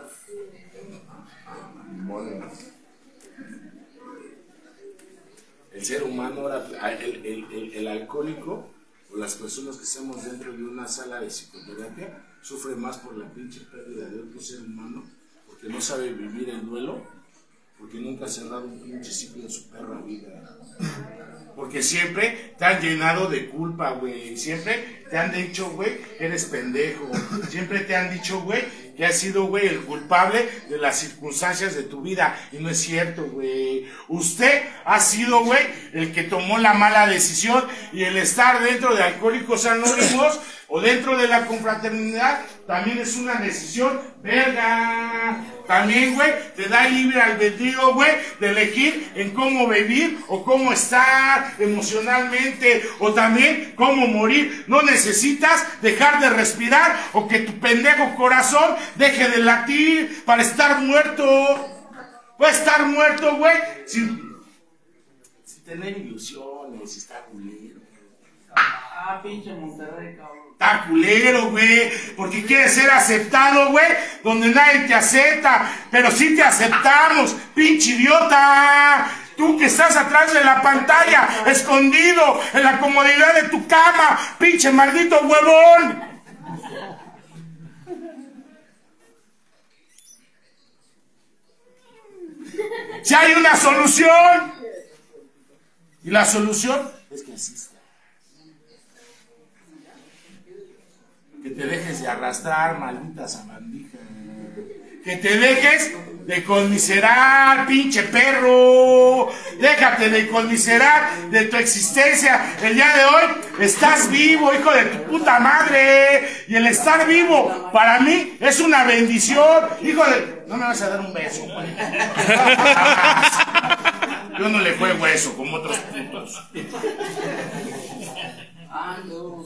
Speaker 1: El ser humano, ahora, el, el, el, el alcohólico o las personas que estamos dentro de una sala de psicoterapia sufre más por la pinche pérdida de otro ser humano porque no sabe vivir el duelo, porque nunca ha cerrado un pinche ciclo de su perra vida. Porque siempre te han llenado de culpa, güey. Siempre te han dicho, güey, eres pendejo. Siempre te han dicho, güey, que has sido, güey, el culpable de las circunstancias de tu vida. Y no es cierto, güey. Usted ha sido, güey, el que tomó la mala decisión. Y el estar dentro de Alcohólicos Anónimos o dentro de la confraternidad también es una decisión, verga. También, güey, te da libre albedrío, güey, de elegir en cómo vivir o cómo estar emocionalmente o también cómo morir. No necesitas dejar de respirar o que tu pendejo corazón deje de latir para estar muerto. Puedes estar muerto, güey, sin, sin tener ilusiones, está culero.
Speaker 4: Ah, pinche Monterrey, cabrón.
Speaker 1: Está culero, güey, porque quieres ser aceptado, güey, donde nadie te acepta, pero sí te aceptamos, pinche idiota. Tú que estás atrás de la pantalla, escondido en la comodidad de tu cama, pinche maldito huevón. Si hay una solución, y la solución es que exista. Que te dejes de arrastrar, maldita sabandija. Que te dejes de conmiserar, pinche perro. Déjate de conmiserar de tu existencia. El día de hoy estás vivo, hijo de tu puta madre. Y el estar vivo para mí es una bendición. Hijo de... No me vas a dar un beso, güey. Yo no le juego eso como otros putos.
Speaker 4: Ah, no.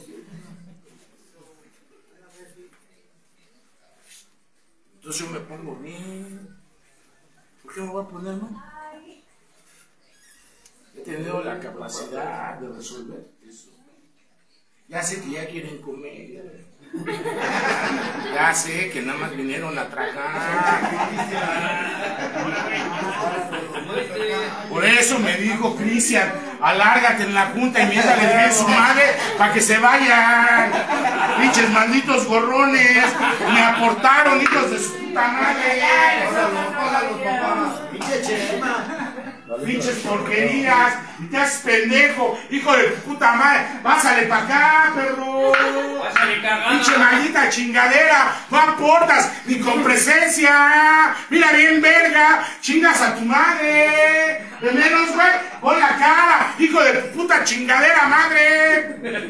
Speaker 1: Entonces yo me pongo bien. ¿Por qué me voy a poner mal? He tenido la capacidad de resolver eso. Ya sé que ya quieren comer. Ya sé que nada más vinieron a tragar. Por eso me dijo Cristian, alárgate en la junta y miéntale bien su madre para que se vayan. Pinches malditos gorrones. Me aportaron, hijos de su puta madre. Pinche Chema. Pinches porquerías. Y te haces pendejo, hijo de tu puta madre. Pásale para acá, perro.
Speaker 4: Pásale, cagada.
Speaker 1: Pinche maldita chingadera. No aportas ni con presencia. Mira bien, verga. Chingas a tu madre. De menos, güey, pon la cara. Hijo de tu puta chingadera, madre.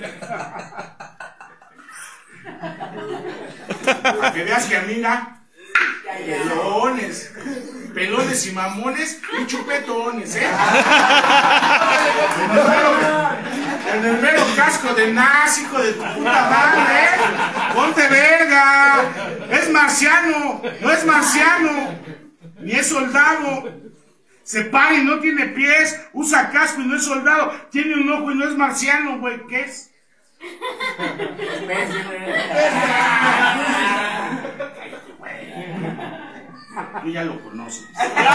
Speaker 1: Para que veas que amiga. Leones, güeyes. Pelones y mamones y chupetones, ¿eh? En el mero casco de nazi, hijo de tu puta madre, ¿eh? Ponte verga. Es marciano, no es marciano, ni es soldado. Se para y no tiene pies, usa casco y no es soldado, tiene un ojo y no es marciano, güey, ¿qué es? Tú ya lo conoces.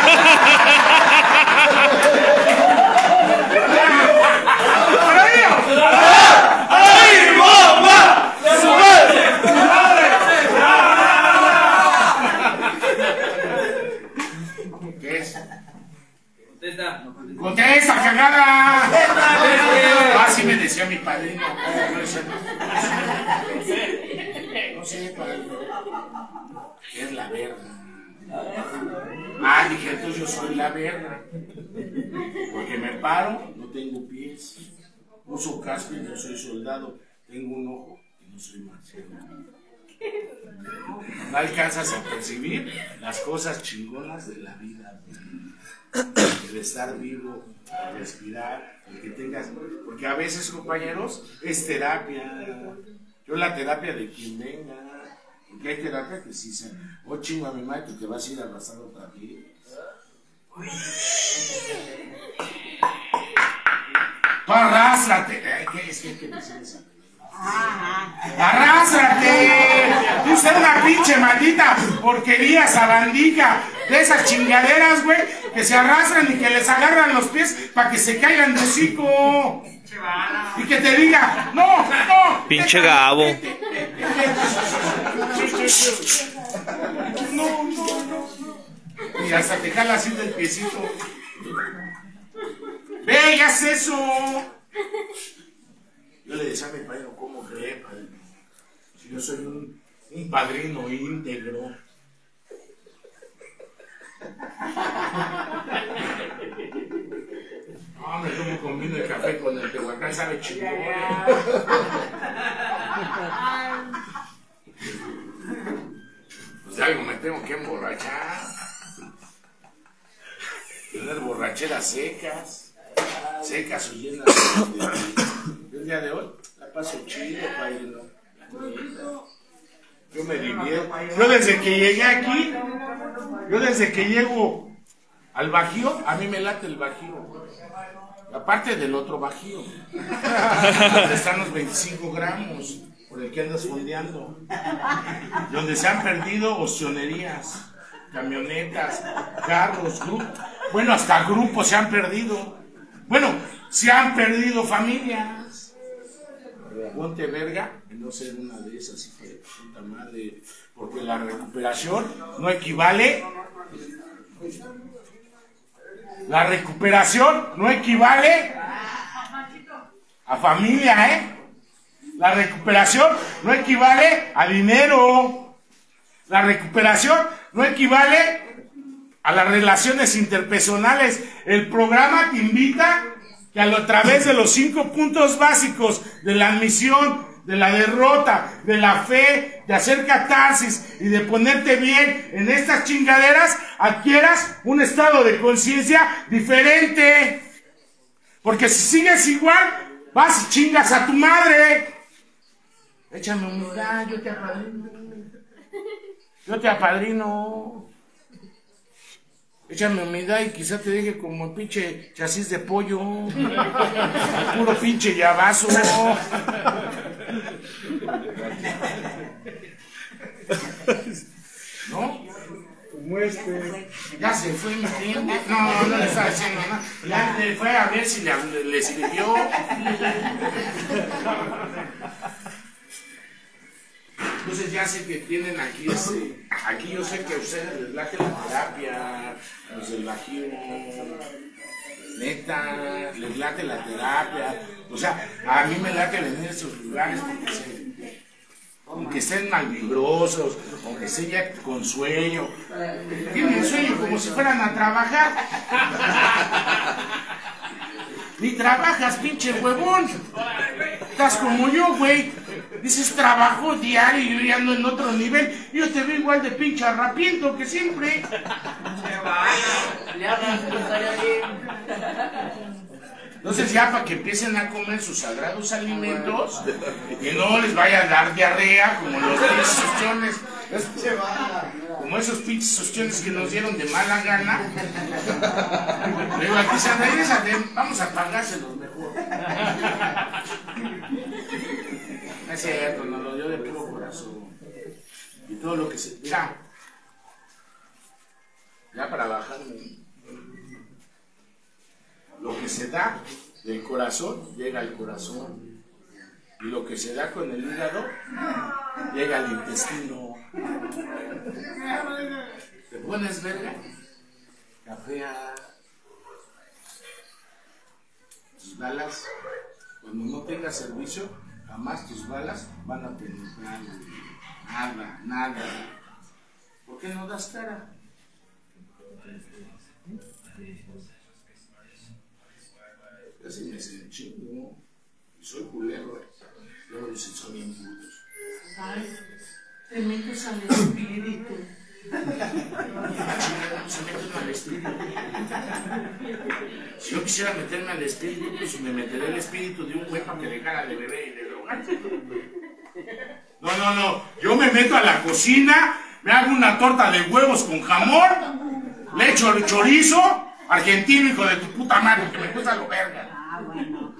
Speaker 1: ¡Ay, bomba! ¡Su madre! ¡Su madre! ¿Qué es?
Speaker 4: Contesta.
Speaker 1: ¡Contesta, cagada! Así me decía mi padrino. No sé, padrino. Es la verga. Ah, dije, entonces yo soy la verga. Porque me paro, no tengo pies. Uso casco y no soy soldado. Tengo un ojo y no soy marciano. No alcanzas a percibir las cosas chingonas de la vida. El estar vivo, el respirar, el que tengas. Porque a veces, compañeros, es terapia. Yo la terapia de quien venga. Porque hay terapia que sí se. Oh, chingo a mi madre, que te vas a ir a abrazar otra vez. Tú arrástrate. ¿Qué es que decir? ¡Arrástrate! Tú eres una pinche maldita porquería sabandija de esas chingaderas, güey, que se arrastran y que les agarran los pies para que se caigan de hocico. Y que te diga, no, no.
Speaker 3: Pinche Gabo.
Speaker 1: No, no, no. Y hasta te jala así del piecito. Ve, ya es eso. Yo le decía a mi padrino, ¿cómo cree, padrino? Si yo soy un, un padrino íntegro. Hombre, ¿cómo combino el café con el Tehuacán? Sabe chingón. Pues ya algo me tengo que emborrachar. Tener borracheras secas. Secas o llenas de... El día de hoy la paso chido, padrino. Yo me divierto. Yo desde que llegué aquí, yo desde que llego al Bajío, a mí me late el Bajío. Aparte del otro Bajío, donde están los veinticinco gramos, por el que andas fondeando. Donde se han perdido opcionerías, camionetas, carros, grupos. Bueno, hasta grupos se han perdido. Bueno, se han perdido familias. Ponte verga y no ser una de esas, hija de puta madre. Porque la recuperación no equivale. La recuperación no equivale a familia, ¿eh? La recuperación no equivale a dinero. La recuperación no equivale a las relaciones interpersonales. El programa te invita que a través de los cinco puntos básicos de la admisión, de la derrota, de la fe, de hacer catarsis y de ponerte bien en estas chingaderas, adquieras un estado de conciencia diferente. Porque si sigues igual, vas y chingas a tu madre. Échame humildad, yo te apadrino. Yo te apadrino. Échame humildad y quizá te deje como el pinche chasis de pollo. Puro pinche llavazo. ¿No? Como este. Ya se fue mi cliente. No, no le estaba diciendo nada. Ya le fue a ver si le, le escribió. Entonces ya sé que tienen aquí ese, aquí yo sé que a ustedes les late la terapia, los del Bajío, neta, les late la terapia, o sea, a mí me late venir a esos lugares porque se, aunque estén malvibrosos, aunque estén ya con sueño, tienen sueño como si fueran a trabajar. Ni trabajas, pinche huevón. Estás como yo, güey. Dices, trabajo diario y yo ya ando en otro nivel. Yo te veo igual de pinche arrapiento que siempre. Entonces ya para que empiecen a comer sus sagrados alimentos, que no les vaya a dar diarrea como los pinches ostiones, como esos pinches ostiones que nos dieron de mala gana. Le digo, aquí se regresa, vamos a pagárselos mejor. No es cierto, nos lo dio de puro corazón. Y todo lo que se... Mira, ya para bajarme. Lo que se da del corazón llega al corazón. Y lo que se da con el hígado llega al intestino. ¿Te pones verga? Cafea. Tus balas, cuando no tengas servicio, jamás tus balas van a penetrar. Nada, nada. ¿Por qué no das cara? Casi me hacen chingo. Y soy culero. Luego dicen, son bien putos. Ay, te metes al espíritu. Se meten al espíritu. Si yo quisiera meterme al espíritu, pues me meteré el espíritu de un güey para que dejara de beber y de drogar. No, no, no. Yo me meto a la cocina, me hago una torta de huevos con jamón, le echo el chorizo, argentino, hijo de tu puta madre, que me gusta lo verga. Ah, bueno.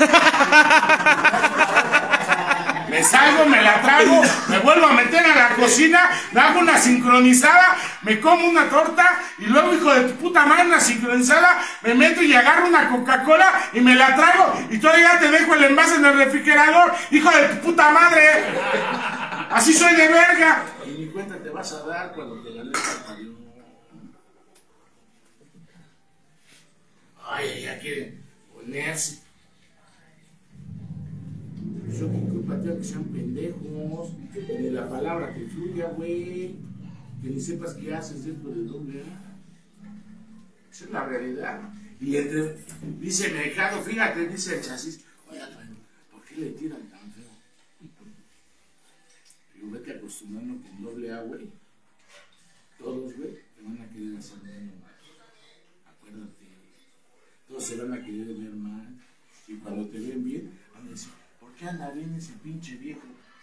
Speaker 1: Me salgo, me la trago, me vuelvo a meter a la cocina, me hago una sincronizada, me como una torta y luego, hijo de tu puta madre, una sincronizada, me meto y agarro una Coca-Cola y me la trago y todavía te dejo el envase en el refrigerador, hijo de tu puta madre. Así soy de verga. Y ni cuenta te vas a dar cuando te ganes el parió. Ay, ya quieren ponerse. Yo con culpa tengo que sean pendejos, que ni la palabra te fluya, güey, que ni sepas qué haces dentro de doble A. Esa es la realidad. Y entre, dice Mercado, fíjate, dice el chasis, oye, ¿por qué le tiran tan feo? Digo, vete acostumbrando con doble A, güey. Todos, güey, te van a querer hacer menos. Acuérdate, todos se van a querer ver mal. Y cuando te ven bien, van a decir, ¿por qué anda bien ese pinche viejo?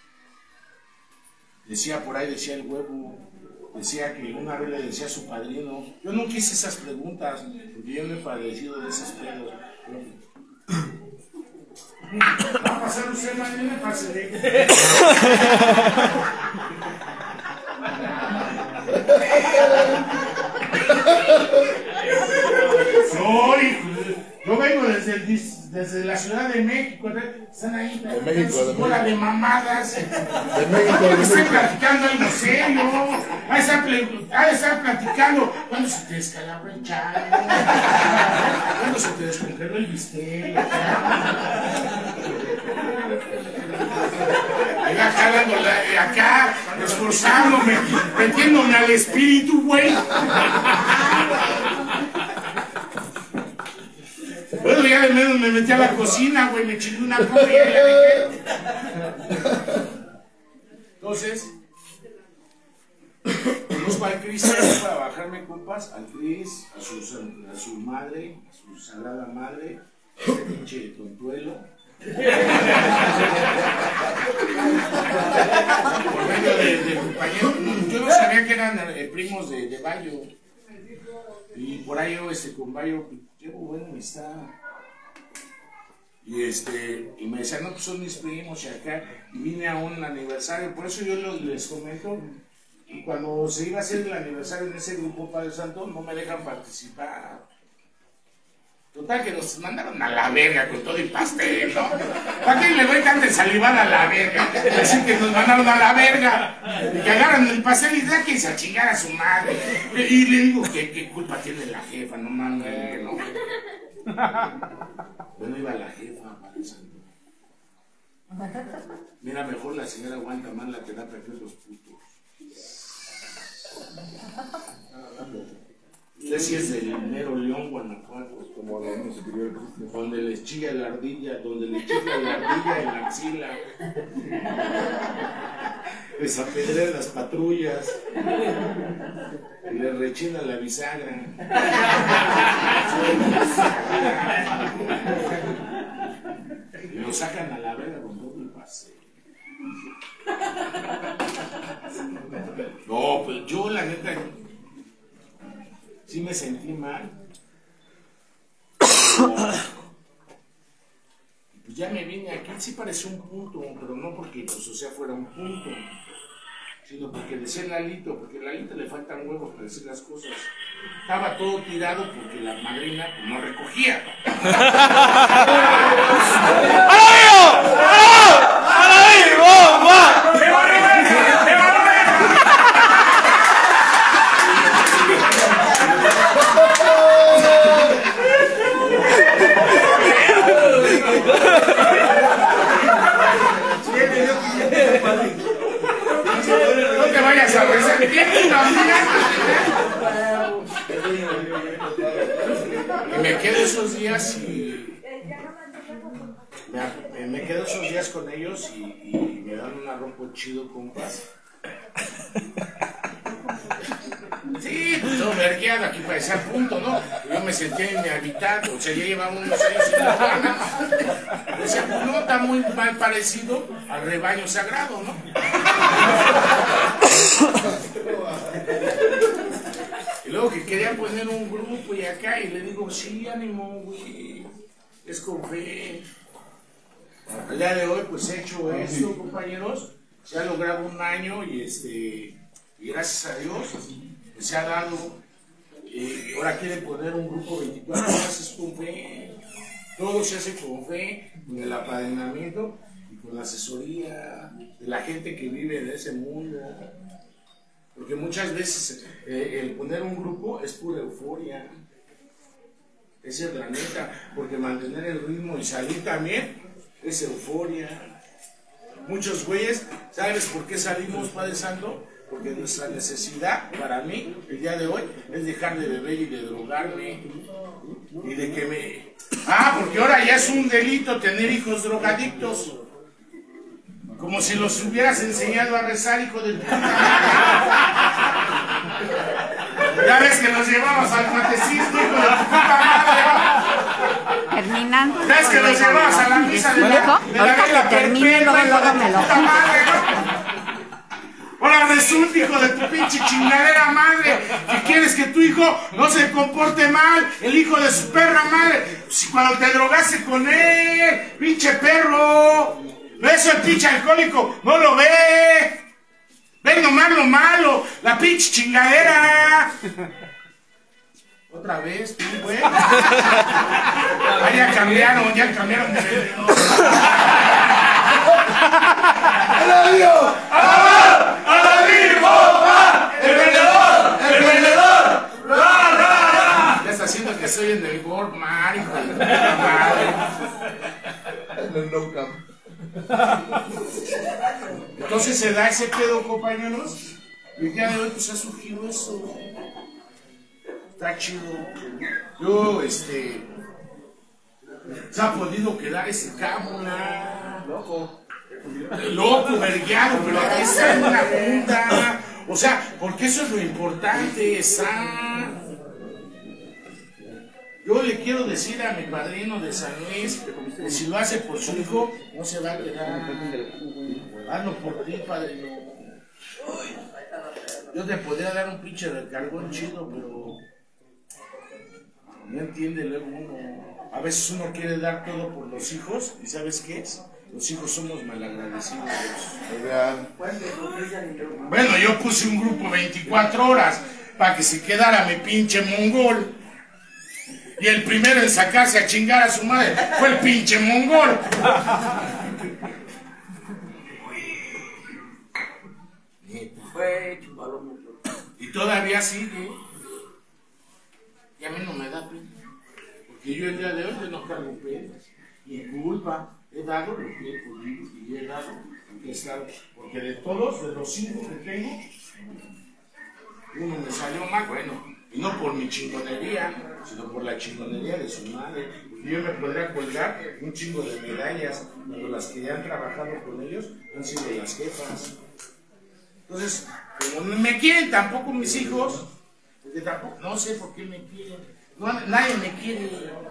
Speaker 1: Decía por ahí, decía el huevo, decía que una vez le decía a su padrino, yo no quise esas preguntas, porque yo no he padecido de esos pedos. ¿Va a pasar usted mañana? Pásele. Soy, yo vengo desde, el, desde la Ciudad de México, están ahí,
Speaker 5: de México, de
Speaker 1: bola de mamadas.
Speaker 5: De México, de
Speaker 1: Estoy
Speaker 5: México.
Speaker 1: platicando algo serio. Ha de estar, ha de estar platicando. ¿Cuándo se te descalabró el chavo? ¿Cuándo se te descongeló el bistec? Acá jalándola, acá, esforzándome, metiéndome al espíritu, güey. Bueno, ya de menos me metí a la cocina, güey, me chingué una copa y ya la dejé. Entonces, conozco al Cris para bajarme compas, al Cris, a su, a su madre, a su sagrada madre, a ese pinche tontuelo. Por medio de, de compañero, yo no sabía que eran eh, primos de, de Bayo. Y por ahí yo este, con Bayo llevo buena amistad. Y este, y me decían, no, pues son mis primos y acá, y vine a un aniversario, por eso yo lo, les comento, y cuando se iba a hacer el aniversario en ese grupo Padre Santo, no me dejan participar. Total que nos mandaron a la verga con todo el pastel, ¿no? ¿Para qué le voy a de salivar a la verga? Así que nos mandaron a la verga. Y que agarran el pastel y ya que se a chingar a su madre. Y le digo, ¿qué, qué culpa tiene la jefa? No mames, ¿no? Bueno, iba la jefa, Padre Santo. Mira, mejor la señora aguanta más la terapia que los putos. Usted sé si es del mero León, Guanajuato.
Speaker 5: Como a donde se crió el Cristian.
Speaker 1: Donde les chilla la ardilla, donde le chilla la ardilla en la axila. Les apedrean las patrullas. Y les rechina la bisagra. Y lo sacan a la verga con todo el paseo. No, pues yo la neta sí me sentí mal. Pero, pues ya me vine aquí, sí pareció un punto, pero no porque pues, o sea, fuera un punto, sino porque decía Lalito, porque a Lalito le faltan huevos para decir las cosas. Estaba todo tirado porque la madrina pues, no recogía. No te vayas a besar. Y me quedo esos días y me, me quedo esos días con ellos y, y me dan un arrojo chido, compas. Sí, pues todo vergueado aquí para ese punto, ¿no? Yo me sentía en mi hábitat, o sea, ya llevaba unos años sin la gana. Decía, pues no, está muy mal parecido al rebaño sagrado, ¿no? Y luego que quería poner un grupo y acá, y le digo, sí, ánimo, güey, es con fe. Al día de hoy, pues he hecho esto, compañeros, se ha logrado un año y este, y gracias a Dios, pues, se ha dado, eh, ahora quieren poner un grupo veinticuatro horas, es con fe, todo se hace con fe, con el apadrinamiento y con la asesoría de la gente que vive en ese mundo. Porque muchas veces eh, el poner un grupo es pura euforia. Esa es la neta. Porque mantener el ritmo y salir también es euforia. Muchos güeyes, ¿sabes por qué salimos, Padre Santo? Porque nuestra necesidad, para mí, el día de hoy, es dejar de beber y de drogarme. Y de que me... Ah, porque ahora ya es un delito tener hijos drogadictos. Como si los hubieras enseñado a rezar, hijo de puta. Ya ves que los llevamos al catecismo, hijo de tu puta madre.
Speaker 6: Terminando.
Speaker 1: Ya ves que los llevamos a la misa de la, de la
Speaker 6: ahorita
Speaker 1: vela
Speaker 6: que termine,
Speaker 1: perpetua,
Speaker 6: luego,
Speaker 1: hijo de
Speaker 6: luego
Speaker 1: tu
Speaker 6: me lo
Speaker 1: puta madre, ¿no? Ahora resulta, hijo de tu pinche chingadera madre, que quieres que tu hijo no se comporte mal, el hijo de su perra madre. Si cuando te drogaste con él, pinche perro. Eso el pinche alcohólico no lo ve. Ven nomás lo malo, la pinche chingadera. Otra vez, tú, güey. Ah, ya cambiaron, ya cambiaron de vendedor. ¡Alabío! ¡Alabío! ¡Alabío! ¡El vendedor! ¡El vendedor! ¡Ra, ra, ra! Ya está haciendo que soy en el Walmart, hijo de puta madre.
Speaker 5: En el no camp.
Speaker 1: Entonces se da ese pedo, compañeros, y el día de hoy pues ha surgido eso. Está chido. Yo, este, se ha podido quedar ese cámara. Loco. Loco, vergueado, pero aquí está en una junta. O sea, porque eso es lo importante, está. Yo le quiero decir a mi padrino de San Luis que si lo hace por su hijo, no se va a quedar. Hazlo por ti, padrino. Yo te podría dar un pinche recargón chido, pero no entiende luego uno. A veces uno quiere dar todo por los hijos, ¿y sabes qué es? Los hijos somos malagradecidos. Bueno, yo puse un grupo veinticuatro horas para que se quedara mi pinche mongol. Y el primero en sacarse a chingar a su madre fue el pinche mongol. Y todavía sigue. Y a mí no me da pena. Porque yo el día de hoy yo no cargo penas. Mi culpa. He dado lo que he podido y he dado lo que he estado. Porque de todos, de los cinco que tengo, uno me salió mal. Bueno, Y no por mi chingonería, sino por la chingonería de su madre. Porque yo me podría colgar un chingo de medallas, cuando las que ya han trabajado con ellos han sido las jefas. Entonces, como no me quieren tampoco mis hijos, porque tampoco, no sé por qué me quieren. No, nadie me quiere.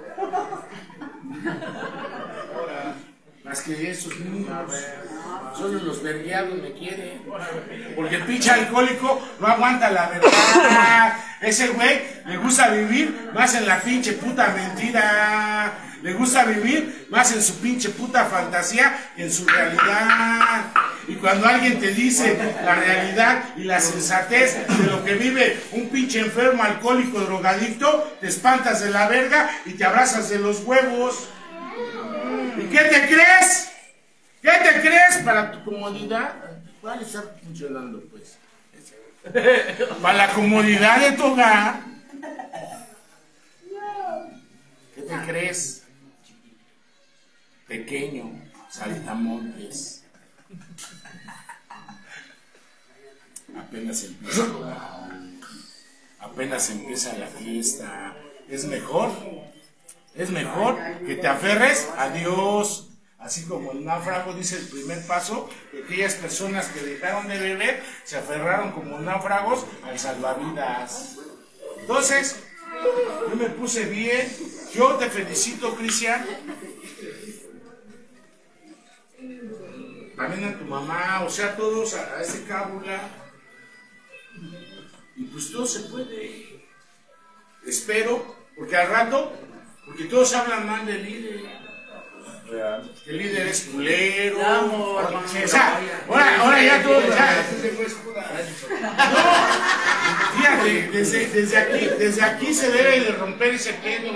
Speaker 1: Ahora, más que esos niños. Solo los vergueados me quieren. Porque el pinche alcohólico no aguanta la verdad. Ese güey le gusta vivir más en la pinche puta mentira. Le gusta vivir más en su pinche puta fantasía que en su realidad. Y cuando alguien te dice la realidad y la sensatez de lo que vive un pinche enfermo, alcohólico, drogadicto, te espantas de la verga y te abrazas de los huevos. ¿Y qué te crees? ¿Qué te crees? Para tu comodidad, va a estar funcionando, pues. Para la comodidad de tu hogar. ¿Qué te crees? Pequeño, saltamontes. Apenas empieza, apenas empieza la fiesta. Es mejor, es mejor que te aferres a Dios. Así como el náufrago dice el primer paso, que aquellas personas que dejaron de beber se aferraron como náufragos al salvavidas. Entonces, yo me puse bien. Yo te felicito, Cristian. También a tu mamá, o sea, todos a, a ese cábula. Y pues todo se puede. Espero, porque al rato, porque todos hablan mal del líder. El líder es culero.
Speaker 4: Amor,
Speaker 1: O sea, ahora, ahora ya todo. Ya, no, fíjate, desde, desde, aquí, desde aquí se debe de romper ese pedo.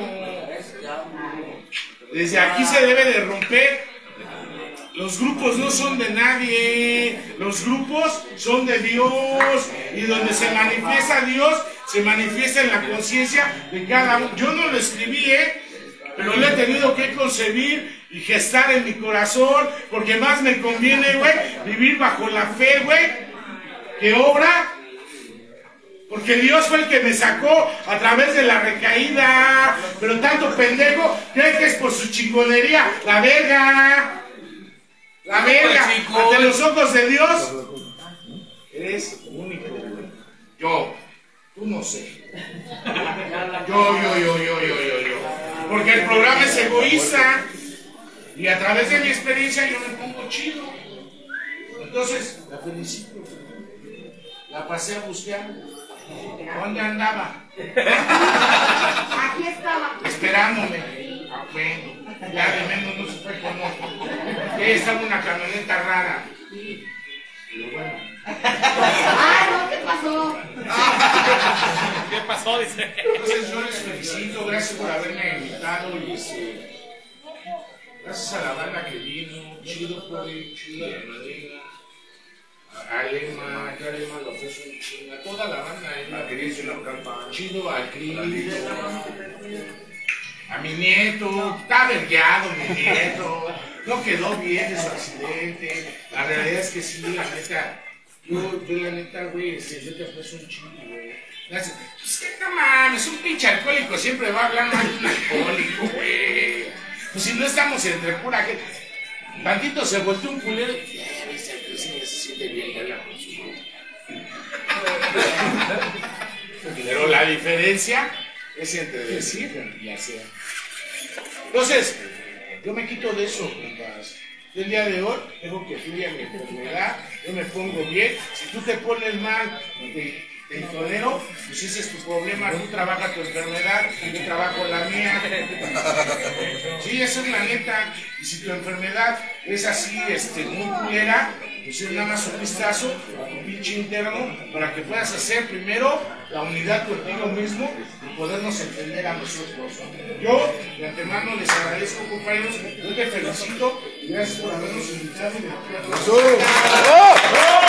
Speaker 1: Desde aquí se debe de romper. Los grupos no son de nadie, los grupos son de Dios, y donde se manifiesta Dios, se manifiesta en la conciencia de cada uno. Yo no lo escribí, ¿eh? Pero lo he tenido que concebir y gestar en mi corazón, porque más me conviene, güey, vivir bajo la fe, güey, que obra, porque Dios fue el que me sacó a través de la recaída, pero tanto pendejo cree que es por su chingonería, la verga. La verga, ante los ojos de Dios, eres único, güey. Yo, tú no sé. Yo, yo, yo, yo, yo, yo, yo. Porque el programa es egoísta. Y a través de mi experiencia yo me pongo chido. Entonces, la felicito. La pasé a buscar. ¿Dónde andaba?
Speaker 6: Aquí estaba.
Speaker 1: Esperándome. Ah, bueno. Ya de menos no se fue con otro. Ya estaba una camioneta rara. Pero bueno.
Speaker 6: Ay, no, ¿qué pasó?
Speaker 7: ¿Qué pasó? Dice.
Speaker 1: Entonces yo les felicito, gracias por haberme invitado y este, gracias a la banda que vino, chido por ir, chido a la madrina, a Alema, que Alema lo ofrece un chingo, a toda la banda, a Cris, chido al Cris, a mi nieto, está vergueado mi nieto, no quedó bien de su accidente, la realidad es que sí, la neta, yo, yo la neta, güey, este, yo te ofrezco un chingo, güey. Pues que no mames, un pinche alcohólico siempre va a hablar mal de un alcohólico, güey. Pues si no estamos entre pura gente. Tantito se volteó un culero y ya, viste, que se siente bien verla con su madre. Pero la diferencia es entre decir y hacer. Entonces, yo me quito de eso, compas. El día de hoy tengo que fluir a mi enfermedad, yo me pongo bien. Si tú te pones mal, te, te intolero, pues ese es tu problema. Tú trabajas tu enfermedad, yo trabajo la mía. Sí, esa es la neta. Y si tu enfermedad es así, este, muy culera, pues es nada más un vistazo a tu pinche interno para que puedas hacer primero la unidad contigo mismo y podernos entender a nosotros. Yo de antemano les agradezco, compañeros, yo te felicito y gracias por habernos invitado.